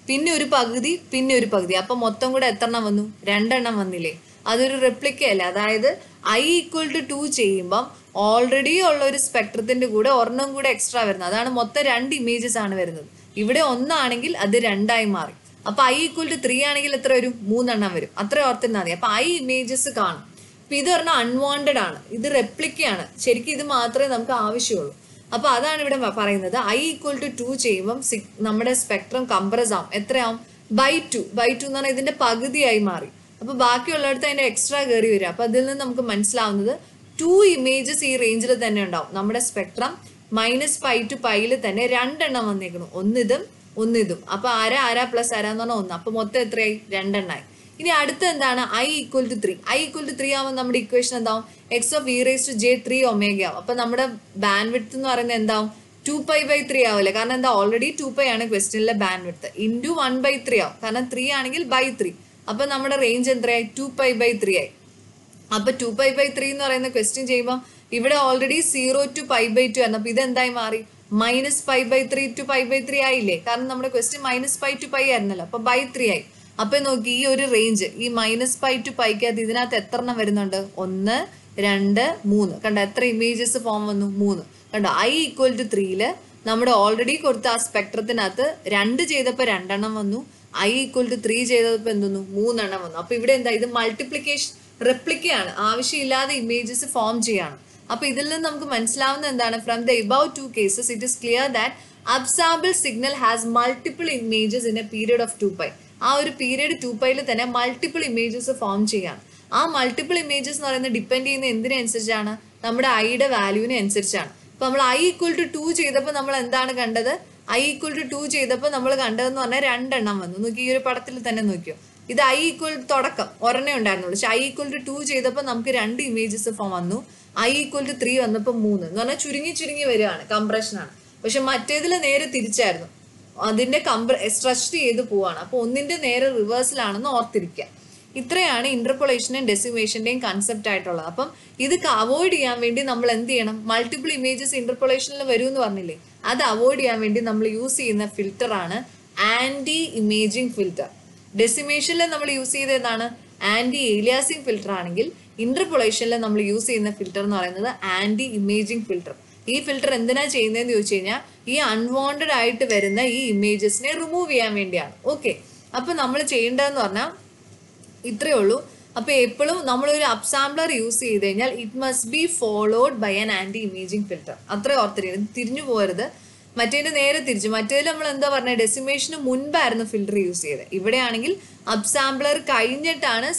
പിന്നെ ഒരു പകുതി, പിന്നെ ഒരു പകുതി. അപ്പൊ മൊത്തം കൂടെ എത്ര എണ്ണം വന്നു? രണ്ടെണ്ണം വന്നില്ലേ? അതൊരു റെപ്ലിക്ക അല്ലേ? അതായത് ഐ ഈക്വൽ ടു ടു ചെയ്യുമ്പം ഓൾറെഡി ഉള്ള ഒരു സ്പെക്ട്രത്തിന്റെ കൂടെ ഒരെണ്ണം കൂടെ എക്സ്ട്രാ വരുന്നത്. അതാണ് മൊത്തം രണ്ട് ഇമേജസ് ആണ് വരുന്നത്. ഇവിടെ ഒന്നാണെങ്കിൽ അത് രണ്ടായി മാറി. അപ്പൊ ഐ ഈക്വൽ ടു ത്രീ ആണെങ്കിൽ എത്ര വരും? മൂന്നെണ്ണം വരും. അത്ര ഓർത്തിരുന്നാൽ മതി. അപ്പൊ ഐ ഇമേജസ് കാണും. അപ്പൊ ഇത് പറഞ്ഞാൽ അൺവാണ്ടഡ് ആണ്, ഇത് റെപ്ലിക്കയാണ്. ശരിക്കും ഇത് മാത്രമേ നമുക്ക് ആവശ്യമുള്ളൂ. അപ്പൊ അതാണ് ഇവിടെ പറയുന്നത്. ഐ ഈക്വൽ ടു ടു ചെയ്യുമ്പം നമ്മുടെ സ്പെക്ട്രം കംപ്രസ് ആവും. എത്രയാവും? By two. ബൈ ടു എന്ന് പറഞ്ഞാൽ ഇതിന്റെ പകുതിയായി മാറി. അപ്പൊ ബാക്കിയുള്ളിടത്ത് അതിന്റെ എക്സ്ട്രാ കയറി വരും. അപ്പൊ അതിൽ നിന്ന് നമുക്ക് മനസ്സിലാവുന്നത് ടു ഇമേജസ് ഈ റേഞ്ചിൽ തന്നെ ഉണ്ടാവും. നമ്മുടെ സ്പെക്ട്രം മൈനസ് പൈ ടു പൈയിൽ തന്നെ രണ്ടെണ്ണം വന്നേക്കണം. ഒന്നിതും ഒന്നിതും. അപ്പൊ ആരാ ആരാ പ്ലസ് ആരാന്ന് പറഞ്ഞാൽ ഒന്ന്. അപ്പൊ മൊത്തം എത്രയായി? രണ്ടെണ്ണായി. ഇനി അടുത്ത എന്താണ്? I equal to three. I equal to three ആവുമ്പോൾ നമ്മുടെ ഇക്വേഷൻ എന്താവും? X of E raise to J three omega ആവും. അപ്പൊ നമ്മുടെ ബാൻഡ് വിഡ്ത്ത് എന്ന് പറയുന്നത് എന്താവും? ടു പൈ ബൈ ത്രീ ആവില്ലേ? കാരണം എന്താ? ഓൾറെഡി ടു പൈ ആണ് ക്വസ്റ്റ്യനിലെ bandwidth. Into one by three ആവും. കാരണം ത്രീ ആണെങ്കിൽ ബൈ ത്രീ. അപ്പൊ നമ്മുടെ റേഞ്ച് എത്രയായി? ടു പൈ ബൈ ത്രീ ആയി. അപ്പൊ ടു പൈ ബൈ ത്രീ എന്ന് പറയുന്ന ക്വസ്റ്റ്യൻ ചെയ്യുമ്പോൾ ഇവിടെ already zero to pi by two ആണ്. അപ്പൊ ഇത് എന്തായി മാറി? Minus pi by three to pi by three ആയില്ലേ? കാരണം നമ്മുടെ question minus pi to pi ആയിരുന്നല്ലോ. അപ്പൊ ബൈ ത്രീ ആയി. അപ്പൊ നോക്കി ഈ ഒരു റേഞ്ച്, ഈ മൈനസ് പൈ ടു പൈക്കകത്ത് ഇതിനകത്ത് എത്ര എണ്ണം വരുന്നുണ്ട്? ഒന്ന്, രണ്ട്, മൂന്ന്. കണ്ടോ എത്ര ഇമേജസ് ഫോം വന്നു? മൂന്ന്. കണ്ടോ ഐ ഈക്വൽ ടു ത്രീയില് നമ്മുടെ ഓൾറെഡി കൊടുത്ത ആ സ്പെക്ട്രത്തിനകത്ത് രണ്ട് ചെയ്തപ്പോ രണ്ടെണ്ണം വന്നു. ഐ ഈക്വൽ ടു ത്രീ ചെയ്തപ്പോ എന്തൊന്നു? മൂന്നെണ്ണം വന്നു. അപ്പൊ ഇവിടെ എന്താ? ഇത് മൾട്ടിപ്ലിക്കേഷൻ റെപ്ലിക്കയാണ്. ആവശ്യമില്ലാതെ ഇമേജസ് ഫോം ചെയ്യാണ്. അപ്പൊ ഇതിൽ നിന്ന് നമുക്ക് മനസ്സിലാവുന്ന എന്താണ്? From the above two cases it is clear that upsample signal has multiple images in a period of two pi. ആ ഒരു പീരിയഡ് ടു പൈയിൽ തന്നെ മൾട്ടിപ്പിൾ ഇമേജസ് ഫോം ചെയ്യാണ്. ആ മൾട്ടിപ്പിൾ ഇമേജസ് എന്ന് പറയുന്നത് ഡിപ്പെൻഡ് ചെയ്യുന്ന എന്തിനനുസരിച്ചാണ്? നമ്മുടെ ഐയുടെ വാല്യൂവിനെ അനുസരിച്ചാണ്. ഇപ്പൊ നമ്മൾ ഐ ഈക്വൽ ടു ടു ചെയ്തപ്പോൾ നമ്മൾ എന്താണ് കണ്ടത്? ഐ ഈക്വൽ ടു ടു ചെയ്തപ്പോൾ നമ്മൾ കണ്ടതെന്ന് പറഞ്ഞാൽ രണ്ടെണ്ണം വന്നു. നോക്കി ഈ ഒരു പടത്തിൽ തന്നെ നോക്കിയോ. ഇത് ഐ ഈക്വൽ തുടക്കം ഒരെണ്ണേ ഉണ്ടായിരുന്നുള്ളൂ. പക്ഷെ ഐ ഈക്വൽ ടു ടു ചെയ്തപ്പോൾ നമുക്ക് രണ്ട് ഇമേജസ് ഫോം വന്നു. ഐ ഈക്വൽ ടു ത്രീ വന്നപ്പോൾ മൂന്ന് എന്ന് പറഞ്ഞാൽ ചുരുങ്ങി ചുരുങ്ങി വരികയാണ്, കംപ്രഷനാണ്. പക്ഷെ മറ്റേതിൽ നേരെ തിരിച്ചായിരുന്നു, അതിന്റെ കംപ്ര സ്ട്രെച്ച് ചെയ്ത് പോവാണ്. അപ്പൊ ഒന്നിന്റെ നേരെ റിവേഴ്സിലാണെന്ന് ഓർത്തിരിക്കുക. ഇത്രയാണ് ഇന്റർപോളേഷന്റെയും ഡെസിമേഷന്റെയും കൺസെപ്റ്റ് ആയിട്ടുള്ളത്. അപ്പം ഇത് അവോയ്ഡ് ചെയ്യാൻ വേണ്ടി നമ്മൾ എന്ത് ചെയ്യണം? മൾട്ടിപ്പിൾ ഇമേജസ് ഇന്റർപോളേഷനിൽ വരും എന്ന് പറഞ്ഞില്ലേ, അത് അവോയ്ഡ് ചെയ്യാൻ വേണ്ടി നമ്മൾ യൂസ് ചെയ്യുന്ന ഫിൽറ്റർ ആണ് ആന്റി ഇമേജിംഗ് ഫിൽറ്റർ. ഡെസിമേഷനിൽ നമ്മൾ യൂസ് ചെയ്തതാണ് ആന്റി ഏലിയാസിംഗ് ഫിൽറ്റർ ആണെങ്കിൽ ഇന്റർപോളേഷനിൽ നമ്മൾ യൂസ് ചെയ്യുന്ന ഫിൽറ്റർ എന്ന് പറയുന്നത് ആന്റി ഇമേജിംഗ് ഫിൽറ്റർ. ഈ ഫിൽറ്റർ എന്തിനാ ചെയ്യുന്നതെന്ന് ചോദിച്ചു കഴിഞ്ഞാൽ ഈ അൺവാണ്ടഡ് ആയിട്ട് വരുന്ന ഈ ഇമേജസിനെ റിമൂവ് ചെയ്യാൻ വേണ്ടിയാണ്. ഓക്കെ, അപ്പൊ നമ്മൾ ചെയ്യേണ്ടതെന്ന് പറഞ്ഞാൽ ഇത്രയേ ഉള്ളൂ. അപ്പൊ എപ്പോഴും നമ്മളൊരു അപ്സാംപ്ലർ യൂസ് ചെയ്ത് കഴിഞ്ഞാൽ it must be followed by an anti imaging filter. അത്ര ഓർത്തിരിക്കണം, തിരിഞ്ഞു പോകരുത്. മറ്റേതിന് നേരെ തിരിച്ചു. മറ്റേതിൽ നമ്മൾ എന്താ പറഞ്ഞത്? ഡെസിമേഷന് മുൻപായിരുന്നു ഫിൽറ്റർ യൂസ് ചെയ്തത്. ഇവിടെയാണെങ്കിൽ അപ്സാംപ്ലർ കഴിഞ്ഞിട്ടാണ്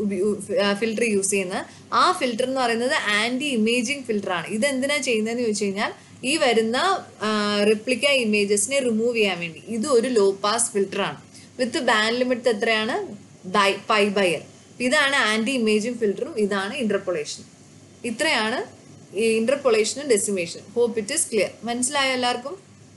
ഫിൽറ്റർ യൂസ് ചെയ്യുന്നത്. ആ ഫിൽറ്റർ എന്ന് പറയുന്നത് ആന്റി ഇമേജിംഗ് ഫിൽറ്റർ ആണ്. ഇത് എന്തിനാ ചെയ്യുന്നതെന്ന് ചോദിച്ചു കഴിഞ്ഞാൽ ഈ വരുന്ന റിപ്ലിക്ക ഇമേജസിനെ റിമൂവ് ചെയ്യാൻ വേണ്ടി. ഇത് ഒരു ലോ പാസ് ഫിൽറ്റർ ആണ്. വിത്ത് ബാൻഡ് ലിമിറ്റ് എത്രയാണ്? Pi by L. ഇതാണ് ആന്റി ഇമേജിംഗ് ഫിൽറ്ററും ഇതാണ് ഇന്റർപോളേഷൻ. ഇത്രയാണ് ഈ ഇന്റർപോളേഷനും ഡെസിമേഷനും. Hope it is clear. മനസ്സിലായോ എല്ലാവർക്കും?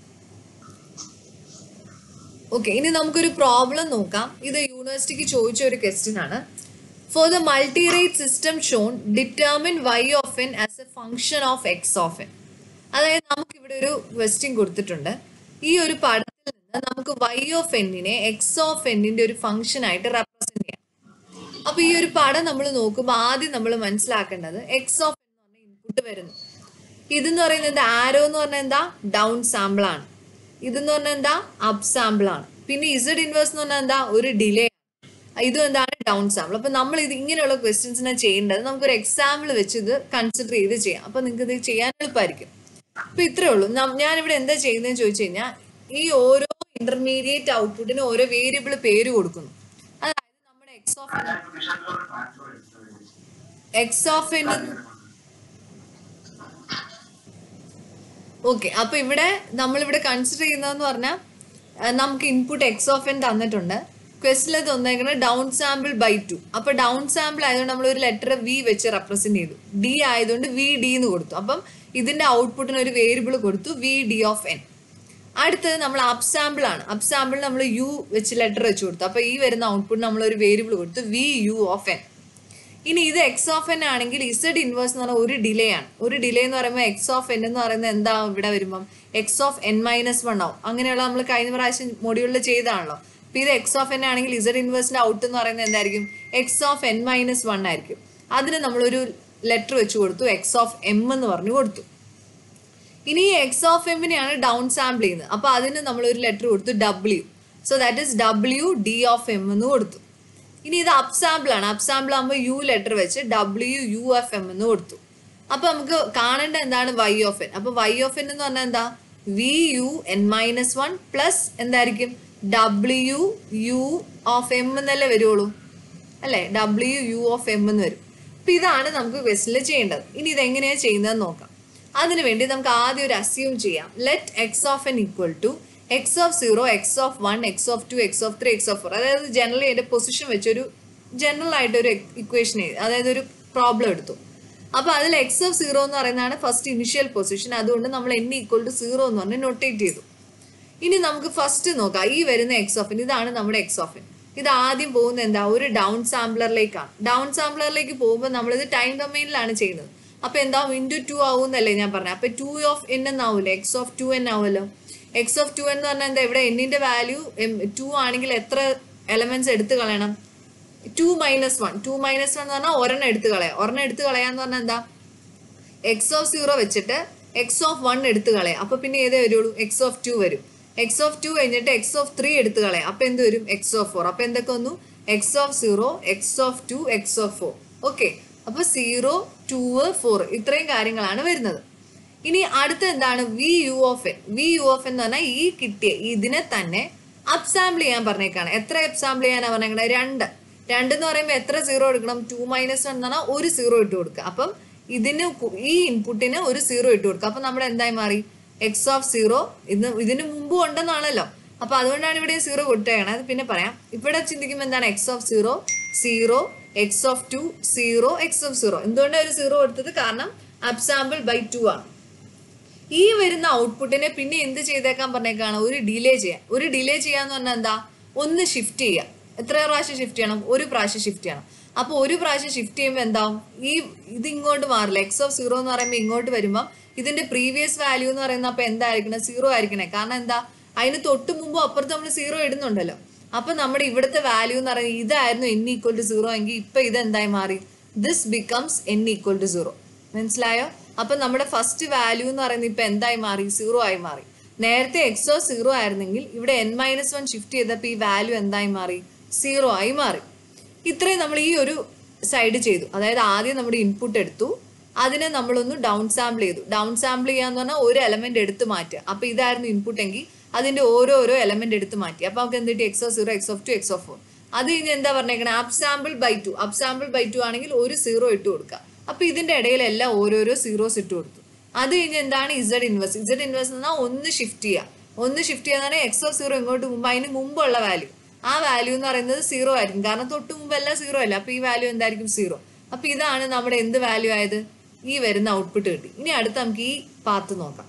ഓക്കെ, ഇനി നമുക്കൊരു പ്രോബ്ലം നോക്കാം. ഇത് യൂണിവേഴ്സിറ്റിക്ക് ചോദിച്ച ഒരു ക്വസ്റ്റ്യൻ ആണ്. For the multi rate system shown determine Y of N as a function of X of N. അതായത് നമുക്ക് ഇവിടെ ഒരു ക്വസ്റ്റ്യൻ കൊടുത്തിട്ടുണ്ട്. ഈ ഒരു പടത്തിൽ നിന്ന് നമുക്ക് വൈ ഓഫ് എന്നിനെ എക്സ് ഓഫ് എന്നിന്റെ ഒരു ഫംഗ്ഷൻ ആയിട്ട് റെപ്രസെന്റ് ചെയ്യാം. അപ്പൊ ഈ ഒരു പടം നമ്മൾ നോക്കുമ്പോൾ ആദ്യം നമ്മൾ മനസ്സിലാക്കേണ്ടത് എക്സ് ഓഫ് എന്ന് പറഞ്ഞ ഇൻപുട്ട് വരുന്നു. ഇതെന്ന് പറയുന്നത് ആരോ എന്ന് പറഞ്ഞാൽ എന്താ? ഡൗൺ സാമ്പിൾ ആണ്. ഇതെന്ന് പറഞ്ഞാൽ എന്താ? അപ്പ് സാമ്പിൾ ആണ്. പിന്നെ ഇസഡ് ഇൻവേഴ്സ് എന്ന് പറഞ്ഞാൽ എന്താ? ഒരു ഡിലേ. ഇതും എന്താണ്? Down sample. അപ്പൊ നമ്മൾ ഇത് ഇങ്ങനെയുള്ള ക്വസ്റ്റ്യൻസിനെ ചെയ്യേണ്ടത് നമുക്കൊരു എക്സാമ്പിൾ വെച്ച് ഇത് കൺസിഡർ ചെയ്ത് ചെയ്യാം. അപ്പൊ നിങ്ങൾക്ക് ഇത് ചെയ്യാൻ എളുപ്പമായിരിക്കും. അപ്പൊ ഇത്രേ ഉള്ളൂ. ഞാനിവിടെ എന്താ ചെയ്യുന്നതെന്ന് ചോദിച്ചു കഴിഞ്ഞാൽ ഈ ഓരോ ഇന്റർമീഡിയറ്റ് ഔട്ട്പുട്ടിന് ഓരോ വേരിയബിൾ പേര് കൊടുക്കുന്നു. അതായത് നമ്മുടെ X of X of N. Okay, അപ്പൊ ഇവിടെ നമ്മളിവിടെ കൺസിഡർ ചെയ്യുന്നതെന്ന് പറഞ്ഞാൽ നമുക്ക് ഇൻപുട്ട് എക്സ് ഓഫ് എൻ തന്നിട്ടുണ്ട്. ക്വസ്റ്റിൽ തന്നേക്കുന്നത് ഡൗൺ സാമ്പിൾ ബൈ ടു. അപ്പൊ ഡൗൺ സാമ്പിൾ ആയതുകൊണ്ട് നമ്മൾ ഒരു ലെറ്റർ വി വെച്ച് റെപ്രസെന്റ് ചെയ്തു. ഡി ആയതുകൊണ്ട് വി ഡി എന്ന് കൊടുത്തു. അപ്പം ഇതിന്റെ ഔട്ട്പുട്ടിന് ഒരു വേരിയബിൾ കൊടുത്തു, വി ഡി ഓഫ് എൻ. അടുത്തത് നമ്മൾ അപ്പ് സാമ്പിൾ ആണ്. അപ്പ് സാമ്പിൾ നമ്മൾ യു വെച്ച് ലെറ്റർ വെച്ച് കൊടുത്തു. അപ്പൊ ഈ വരുന്ന ഔട്ട്പുട്ട് നമ്മൾ ഒരു വേരിയബിൾ കൊടുത്തു, വി യു ഓഫ് എൻ. ഇനി ഇത് എക്സ് ഓഫ് എൻ ആണെങ്കിൽ ഇസഡ് ഇൻവേഴ്സ് എന്ന് പറഞ്ഞാൽ ഒരു ഡിലേ ആണ്. ഒരു ഡിലേ എന്ന് പറയുമ്പോൾ എക്സ് ഓഫ് എൻ എന്ന് പറയുന്നത് എന്താവും? ഇവിടെ വരുമ്പം X of N minus one ആവും. അങ്ങനെയുള്ള നമ്മൾ കഴിഞ്ഞ പ്രാവശ്യം മൊഡ്യൂളിൽ ചെയ്താണല്ലോ. അപ്പോൾ ഇത് എക്സ് ഓഫ് എൻ ആണെങ്കിൽ ഇസഡ് ഇൻവേഴ്സിന്റെ ഔട്ട് എന്ന് പറയുന്നത് എന്തായിരിക്കും? X of N minus one ആയിരിക്കും. അതിന് നമ്മളൊരു ലെറ്റർ വെച്ച് കൊടുത്തു, എക്സ് ഓഫ് എം എന്ന് പറഞ്ഞു കൊടുത്തു. ഇനി ഈ എക്സ് ഓഫ് എമ്മിനെയാണ് ഡൗൺ സാമ്പിൾ ചെയ്യുന്നത്. അപ്പോൾ അതിന് നമ്മളൊരു ലെറ്റർ കൊടുത്തു W. So that is W D of M എന്ന് കൊടുത്തു. ഇനി ഇത് അപ് സാമ്പിൾ ആണ്. അപ് സാമ്പിൾ ആകുമ്പോൾ യു ലെറ്റർ വെച്ച് ഡബ്ല്യു യു എഫ് എം എന്ന് കൊടുത്തു. അപ്പൊ നമുക്ക് കാണേണ്ട എന്താണ്? Y of N. അപ്പൊ വൈ ഓഫ് എൻ എന്ന് പറഞ്ഞാൽ എന്താ? V U N minus one plus എന്തായിരിക്കും? ഡബ്ല്യു യു ഓഫ് എം എന്നല്ലേ വരുള്ളൂ അല്ലെ? ഡബ്ല്യു യു ഓഫ് എം എന്ന് വരും. അപ്പൊ ഇതാണ് നമുക്ക് ക്വസ്റ്റിനിൽ ചെയ്യേണ്ടത്. ഇനി ഇതെങ്ങനെയാണ് ചെയ്യുന്നതെന്ന് നോക്കാം. അതിനുവേണ്ടി നമുക്ക് ആദ്യം ഒരു അസ്യൂം ചെയ്യാം. Let X of N equal to X of zero, X of one, X of two, X of three, X of four. അതായത് ജനറലി അതിന്റെ പൊസിഷൻ വെച്ചൊരു ജനറൽ ആയിട്ട് ഒരു ഇക്വേഷൻ, അതായത് ഒരു പ്രോബ്ലം എടുത്തു. അപ്പൊ അതിൽ എക്സ് ഓഫ് സീറോ എന്ന് പറയുന്നതാണ് ഫസ്റ്റ് ഇനിഷ്യൽ പൊസിഷൻ. അതുകൊണ്ട് നമ്മൾ എൻ ഈക്വൽ ടു സീറോ എന്ന് പറഞ്ഞ് നൊട്ടേറ്റ് ചെയ്തു. ഇനി നമുക്ക് ഫസ്റ്റ് നോക്കാം. ഈ വരുന്ന എക്സ് ഓഫ് എൻ, ഇതാണ് നമ്മുടെ എക്സ് ഓഫ് എൻ. ഇത് ആദ്യം പോകുന്നത് എന്താ? ഒരു ഡൗൺ സാമ്പിളറിലേക്കാണ്. ഡൗൺ സാമ്പിളറിലേക്ക് പോകുമ്പോൾ നമ്മളിത് ടൈം ഡൊമൈനിലാണ് ചെയ്യുന്നത്. അപ്പൊ എന്താവും? ഇൻറ്റു ടു ആവുന്നല്ലേ ഞാൻ പറഞ്ഞത്. അപ്പൊ ടു ഓഫ് എൻ എന്നാവൂല്ലോ, എക്സ് ഓഫ് ടു എൻ ആവുമല്ലോ. എക്സ് ഓഫ് ടു എന്ന് പറഞ്ഞാൽ എന്താ? ഇവിടെ എന്നിന്റെ വാല്യൂ ടു ആണെങ്കിൽ എത്ര എലമെന്റ്സ് എടുത്ത് കളയണം? Two minus one. Two minus one എന്ന് പറഞ്ഞാൽ ഒരെണ്ണം എടുത്ത് കളയാം. ഒരെണ്ണം എടുത്ത് കളയാന്ന് പറഞ്ഞാൽ എന്താ? എക്സ് ഓഫ് സീറോ വെച്ചിട്ട് എക്സ് ഓഫ് വൺ എടുത്ത് കളയാം. അപ്പൊ പിന്നെ ഏതേ വരുള്ളൂ? എക്സ് ഓഫ് ടു വരും. എക്സ് ഓഫ് ടു കഴിഞ്ഞിട്ട് എക്സ് ഓഫ് ത്രീ എടുത്ത് കളയാം. അപ്പൊ എന്ത് വരും? X of four. അപ്പൊ എന്തൊക്കെ വന്നു? X of zero, X of two, X of four. Okay, അപ്പൊ സീറോ, ടു, ഫോർ, ഇത്രയും കാര്യങ്ങളാണ് വരുന്നത്. ഇനി അടുത്ത എന്താണ്? V U of N. V U of എന്ന് പറഞ്ഞാൽ ഈ കിട്ടിയ ഇതിനെ തന്നെ അപ് സാമ്പിൾ ചെയ്യാൻ പറഞ്ഞേക്കാണ്. എത്ര അപ് സാമ്പിൾ ചെയ്യാനാണ് പറഞ്ഞേക്കണേ? രണ്ട്. രണ്ട് എന്ന് പറയുമ്പോൾ എത്ര സീറോ എടുക്കണം? ടു മൈനസ് വൺ എന്ന് പറഞ്ഞാൽ ഒരു സീറോ ഇട്ട് കൊടുക്കുക. അപ്പം ഇതിന് ഈ ഇൻപുട്ടിന് ഒരു സീറോ ഇട്ട് കൊടുക്കുക. അപ്പൊ നമ്മുടെ എന്തായി മാറി? X of zero. ഇത് ഇതിന് മുമ്പ് ഉണ്ടെന്നാണല്ലോ. അപ്പൊ അതുകൊണ്ടാണ് ഇവിടെ സീറോ കൊടുത്തേക്കണേ. അത് പിന്നെ പറയാം. ഇവിടെ ചിന്തിക്കുമ്പോൾ എന്താണ്? X of zero, zero, X of two, zero, X of zero. എന്തുകൊണ്ടാണ് ഒരു സീറോ കൊടുത്തത്? കാരണം അപ് സാമ്പിൾ ബൈ ടു ആണ്. ഈ വരുന്ന ഔട്ട്പുട്ടിനെ പിന്നെ എന്ത് ചെയ്തേക്കാൻ പറഞ്ഞേക്കാണ്? ഒരു ഡിലേ ചെയ്യാൻ. ഒരു ഡിലേ ചെയ്യാന്ന് പറഞ്ഞാൽ എന്താ? ഒന്ന് ഷിഫ്റ്റ് ചെയ്യുക. എത്ര പ്രാവശ്യം ഷിഫ്റ്റ് ചെയ്യണം? ഒരു പ്രാവശ്യം ഷിഫ്റ്റ് ചെയ്യണം. അപ്പൊ ഒരു പ്രാവശ്യം ഷിഫ്റ്റ് ചെയ്യുമ്പോൾ എന്താവും? ഈ ഇത് ഇങ്ങോട്ട് മാറില്ല. എക്സ് ഓഫ് സീറോ എന്ന് പറയുമ്പോൾ ഇങ്ങോട്ട് വരുമ്പോൾ ഇതിന്റെ പ്രീവിയസ് വാല്യൂ എന്ന് പറയുന്നത് അപ്പൊ എന്തായിരിക്കണം? സീറോ ആയിരിക്കണേ. കാരണം എന്താ? അതിന് തൊട്ട് മുമ്പ് അപ്പുറത്ത് നമ്മൾ സീറോ ഇടുന്നുണ്ടല്ലോ. അപ്പൊ നമ്മുടെ ഇവിടുത്തെ വാല്യൂ എന്ന് പറയുന്നത് ഇതായിരുന്നു എൻ ഈക്വൽ ടു സീറോ എങ്കിൽ ഇപ്പൊ ഇത് എന്തായി മാറി? This becomes N equal to zero. മനസ്സിലായോ? അപ്പൊ നമ്മുടെ ഫസ്റ്റ് വാല്യൂ എന്ന് പറയുന്നത് ഇപ്പൊ എന്തായി മാറി? സീറോ ആയി മാറി. നേരത്തെ എക്സ് ഓഫ് സീറോ ആയിരുന്നെങ്കിൽ ഇവിടെ എൻ മൈനസ് വൺ ഷിഫ്റ്റ് ചെയ്തപ്പോൾ ഈ വാല്യൂ എന്തായി മാറി? സീറോ ആയി മാറി. ഇത്രയും നമ്മൾ ഈ ഒരു സൈഡ് ചെയ്തു. അതായത് ആദ്യം നമ്മുടെ ഇൻപുട്ട് എടുത്തു, അതിനെ നമ്മളൊന്ന് ഡൗൺ സാമ്പിൾ ചെയ്തു. ഡൗൺ സാമ്പിൾ ചെയ്യാന്ന് പറഞ്ഞാൽ ഒരു എലമെന്റ് എടുത്ത് മാറ്റുക. അപ്പൊ ഇതായിരുന്നു ഇൻപുട്ട് എങ്കിൽ അതിന്റെ ഓരോരോ എലമെന്റ് എടുത്ത് മാറ്റി. അപ്പൊ നമുക്ക് എന്തിട്ട്? X of zero, X of two, X of four. അത് കഴിഞ്ഞ് എന്താ പറഞ്ഞേക്കണേ? Up sample by two. Up sample by two ആണെങ്കിൽ ഒരു സീറോ ഇട്ട് കൊടുക്കുക. അപ്പൊ ഇതിന്റെ ഇടയിലെല്ലാം ഓരോരോ സീറോസ് ഇട്ട് കൊടുത്തു. അത് കഴിഞ്ഞ് എന്താണ്? Z inverse. ഇസഡ് ഇൻവേഴ്സ് എന്നാൽ ഒന്ന് ഷിഫ്റ്റ് ചെയ്യുക. ഒന്ന് ഷിഫ്റ്റ് ചെയ്യാന്നാണ് എക്സ് ഓഫ് സീറോ ഇങ്ങോട്ട് മുമ്പ് അതിന് മുമ്പുള്ള വാല്യൂ. ആ വാല്യൂ എന്ന് പറയുന്നത് സീറോ ആയിരിക്കും. കാരണം തൊട്ട് മുമ്പ് എല്ലാം സീറോ അല്ല. അപ്പൊ ഈ വാല്യൂ എന്തായിരിക്കും? സീറോ. അപ്പൊ ഇതാണ് നമ്മുടെ എന്ത് വാല്യൂ ആയത്? ഈ വരുന്ന ഔട്ട്പുട്ട് കിട്ടി. ഇനി അടുത്ത് നമുക്ക് ഈ പാത്ത് നോക്കാം.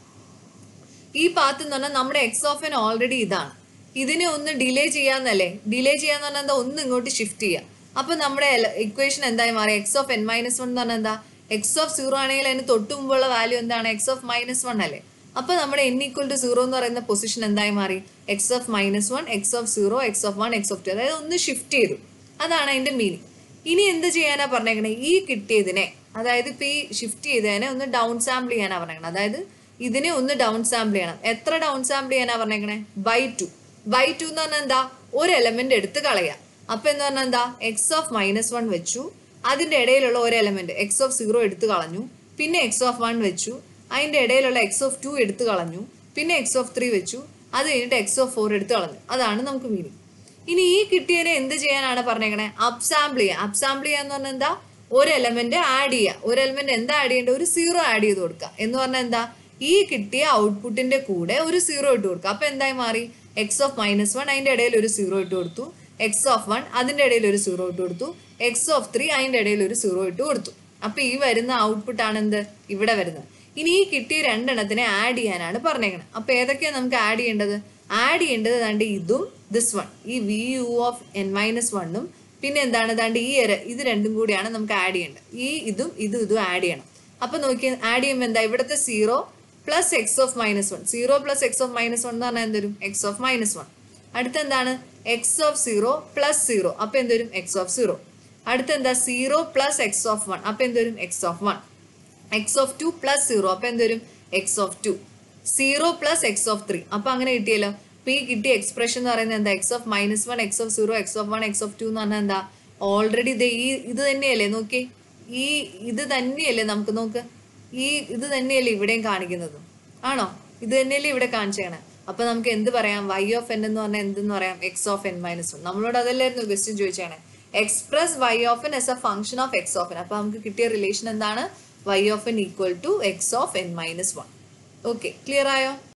ഈ പാത്ത് എന്ന് പറഞ്ഞാൽ നമ്മുടെ എക്സ് ഓഫ് എൻ ഓൾറെഡി ഇതാണ്. ഇതിനെ ഒന്ന് ഡിലേ ചെയ്യാന്നല്ലേ? ഡിലേ ചെയ്യാന്ന് പറഞ്ഞാൽ എന്താ? ഒന്ന് ഇങ്ങോട്ട് ഷിഫ്റ്റ് ചെയ്യുക. അപ്പൊ നമ്മുടെ ഇക്വേഷൻ എന്തായി മാറി? X of N minus one എന്ന് പറഞ്ഞാൽ എന്താ? എക്സ് ഓഫ് സീറോ ആണെങ്കിൽ അതിന് തൊട്ട് മുമ്പുള്ള വാല്യൂ എന്താണ്? എക്സ് ഓഫ് മൈനസ് വൺ അല്ലേ? അപ്പൊ നമ്മുടെ എൻ ഈക്വൽ ടു സീറോ എന്ന് പറയുന്ന പൊസിഷൻ എന്തായി മാറി? X of minus one, X of zero, X of one, X of two. അതായത് ഒന്ന് ഷിഫ്റ്റ് ചെയ്തു. അതാണ് അതിന്റെ മീനിങ്. ഇനി എന്ത് ചെയ്യാനാ പറഞ്ഞേക്കണേ? ഈ കിട്ടിയതിനെ, അതായത് ഇപ്പൊ ഈ ഷിഫ്റ്റ് ചെയ്തതിനെ ഒന്ന് ഡൗൺ സാമ്പിൾ ചെയ്യാനാ പറഞ്ഞേക്കണേ. അതായത് ഇതിനെ ഒന്ന് ഡൗൺ സാമ്പിൾ ചെയ്യണം. എത്ര ഡൗൺ സാമ്പിൾ ചെയ്യാനാ പറഞ്ഞേക്കണേ? By two. ബൈ ടു എന്ന് പറഞ്ഞാൽ എന്താ? ഒരു എലമെന്റ് എടുത്ത് കളയാം. അപ്പൊ എന്ന് പറഞ്ഞാൽ എന്താ? എക്സ് ഓഫ് മൈനസ് വൺ വെച്ചു, അതിന്റെ ഇടയിലുള്ള ഒരു എലമെന്റ് എക്സ് ഓഫ് സീറോ എടുത്ത് കളഞ്ഞു, പിന്നെ എക്സ് ഓഫ് വൺ വെച്ചു, അതിന്റെ ഇടയിലുള്ള എക്സ് ഓഫ് ടു എടുത്ത് കളഞ്ഞു, പിന്നെ എക്സ് ഓഫ് ത്രീ വെച്ചു, അത് കഴിഞ്ഞിട്ട് എക്സ് ഓഫ് ഫോർ എടുത്ത് കളഞ്ഞു. അതാണ് നമുക്ക് മീനിങ്. ഇനി ഈ കിട്ടിയതിനെ എന്ത് ചെയ്യാനാണ് പറഞ്ഞേക്കണേ? അപ് സാമ്പിൾ ചെയ്യുക. അപ് സാമ്പിൾ ചെയ്യാന്ന് പറഞ്ഞാൽ എന്താ? ഒരു എലമെന്റ് ആഡ് ചെയ്യുക. ഒരു എലമെന്റ് എന്താ ആഡ് ചെയ്യേണ്ടത്? ഒരു സീറോ ആഡ് ചെയ്ത് കൊടുക്കുക. എന്ന് പറഞ്ഞാൽ എന്താ? ഈ കിട്ടിയ ഔട്ട്പുട്ടിന്റെ കൂടെ ഒരു സീറോ ഇട്ട് കൊടുക്കുക. അപ്പൊ എന്തായി മാറി? എക്സ് ഓഫ് മൈനസ് വൺ അതിന്റെ ഇടയിൽ ഒരു സീറോ ഇട്ട് കൊടുത്തു, എക്സ് ഓഫ് വൺ അതിന്റെ ഇടയിൽ ഒരു സീറോ ഇട്ട് കൊടുത്തു, എക്സ് ഓഫ് ത്രീ അതിന്റെ ഇടയിൽ ഒരു സീറോ ഇട്ട് കൊടുത്തു. അപ്പൊ ഈ വരുന്ന ഔട്ട്പുട്ട് ആണ് എന്ത്? ഇവിടെ വരുന്നത്. ഇനി ഈ കിട്ടിയ രണ്ടെണ്ണത്തിനെ ആഡ് ചെയ്യാനാണ് പറഞ്ഞേക്കുന്നത്. അപ്പൊ ഏതൊക്കെയാണ് നമുക്ക് ആഡ് ചെയ്യേണ്ടത്? ആഡ് ചെയ്യേണ്ടത് ദാണ്ട് ഇതും ദിസ് വൺ, ഈ V U of N minus വണ്ണും പിന്നെ എന്താണ് ദാണ്ട് ഈ എര, ഇത് രണ്ടും കൂടിയാണ് നമുക്ക് ആഡ് ചെയ്യേണ്ടത്. ഈ ഇതും ഇതും ഇതും ആഡ് ചെയ്യണം. അപ്പൊ നോക്കി ആഡ് ചെയ്യുമ്പോൾ എന്താ? ഇവിടുത്തെ zero plus X of minus one, zero plus X of minus one എന്ന് പറഞ്ഞാൽ എന്ത് വരും? X of minus one. അടുത്ത എന്താണ് X of zero plus zero, അപ്പൊ എന്തുവരും എക്സ് ഓഫ് സീറോ. അടുത്ത എന്താ zero plus X of one, അപ്പൊ എന്തുവരും X of one. X of two plus zero, അപ്പൊ എന്തുവരും X of two. Zero plus X of three, അപ്പൊ അങ്ങനെ കിട്ടിയല്ലോ. അപ്പൊ ഈ കിട്ടിയ എക്സ്പ്രഷൻ എന്ന് പറയുന്നത് എന്താ X of minus one, X of zero, X of one, X of two എന്ന് പറഞ്ഞാൽ എന്താ ഓൾറെഡി ഇത് ഈ ഇത് തന്നെയല്ലേ നോക്കി, ഈ ഇത് തന്നെയല്ലേ നമുക്ക് നോക്ക്, ഈ ഇത് തന്നെയല്ലേ ഇവിടെയും കാണിക്കുന്നത്, ആണോ? ഇത് തന്നെയല്ലേ ഇവിടെ കാണിച്ചേണേ. അപ്പൊ നമുക്ക് എന്ത് പറയാം, വൈ ഓഫ് എൻ എന്ന് പറഞ്ഞാൽ എന്തെന്ന് പറയാം, X of N minus one. നമ്മളോട് അതല്ലായിരുന്നു ക്വസ്റ്റ്യൻ ചോദിച്ചാണ്, express Y of N as a function of X of N. അപ്പൊ നമുക്ക് കിട്ടിയ റിലേഷൻ എന്താണ്, Y of N equal to X of N minus one. Okay, clear ആയോ?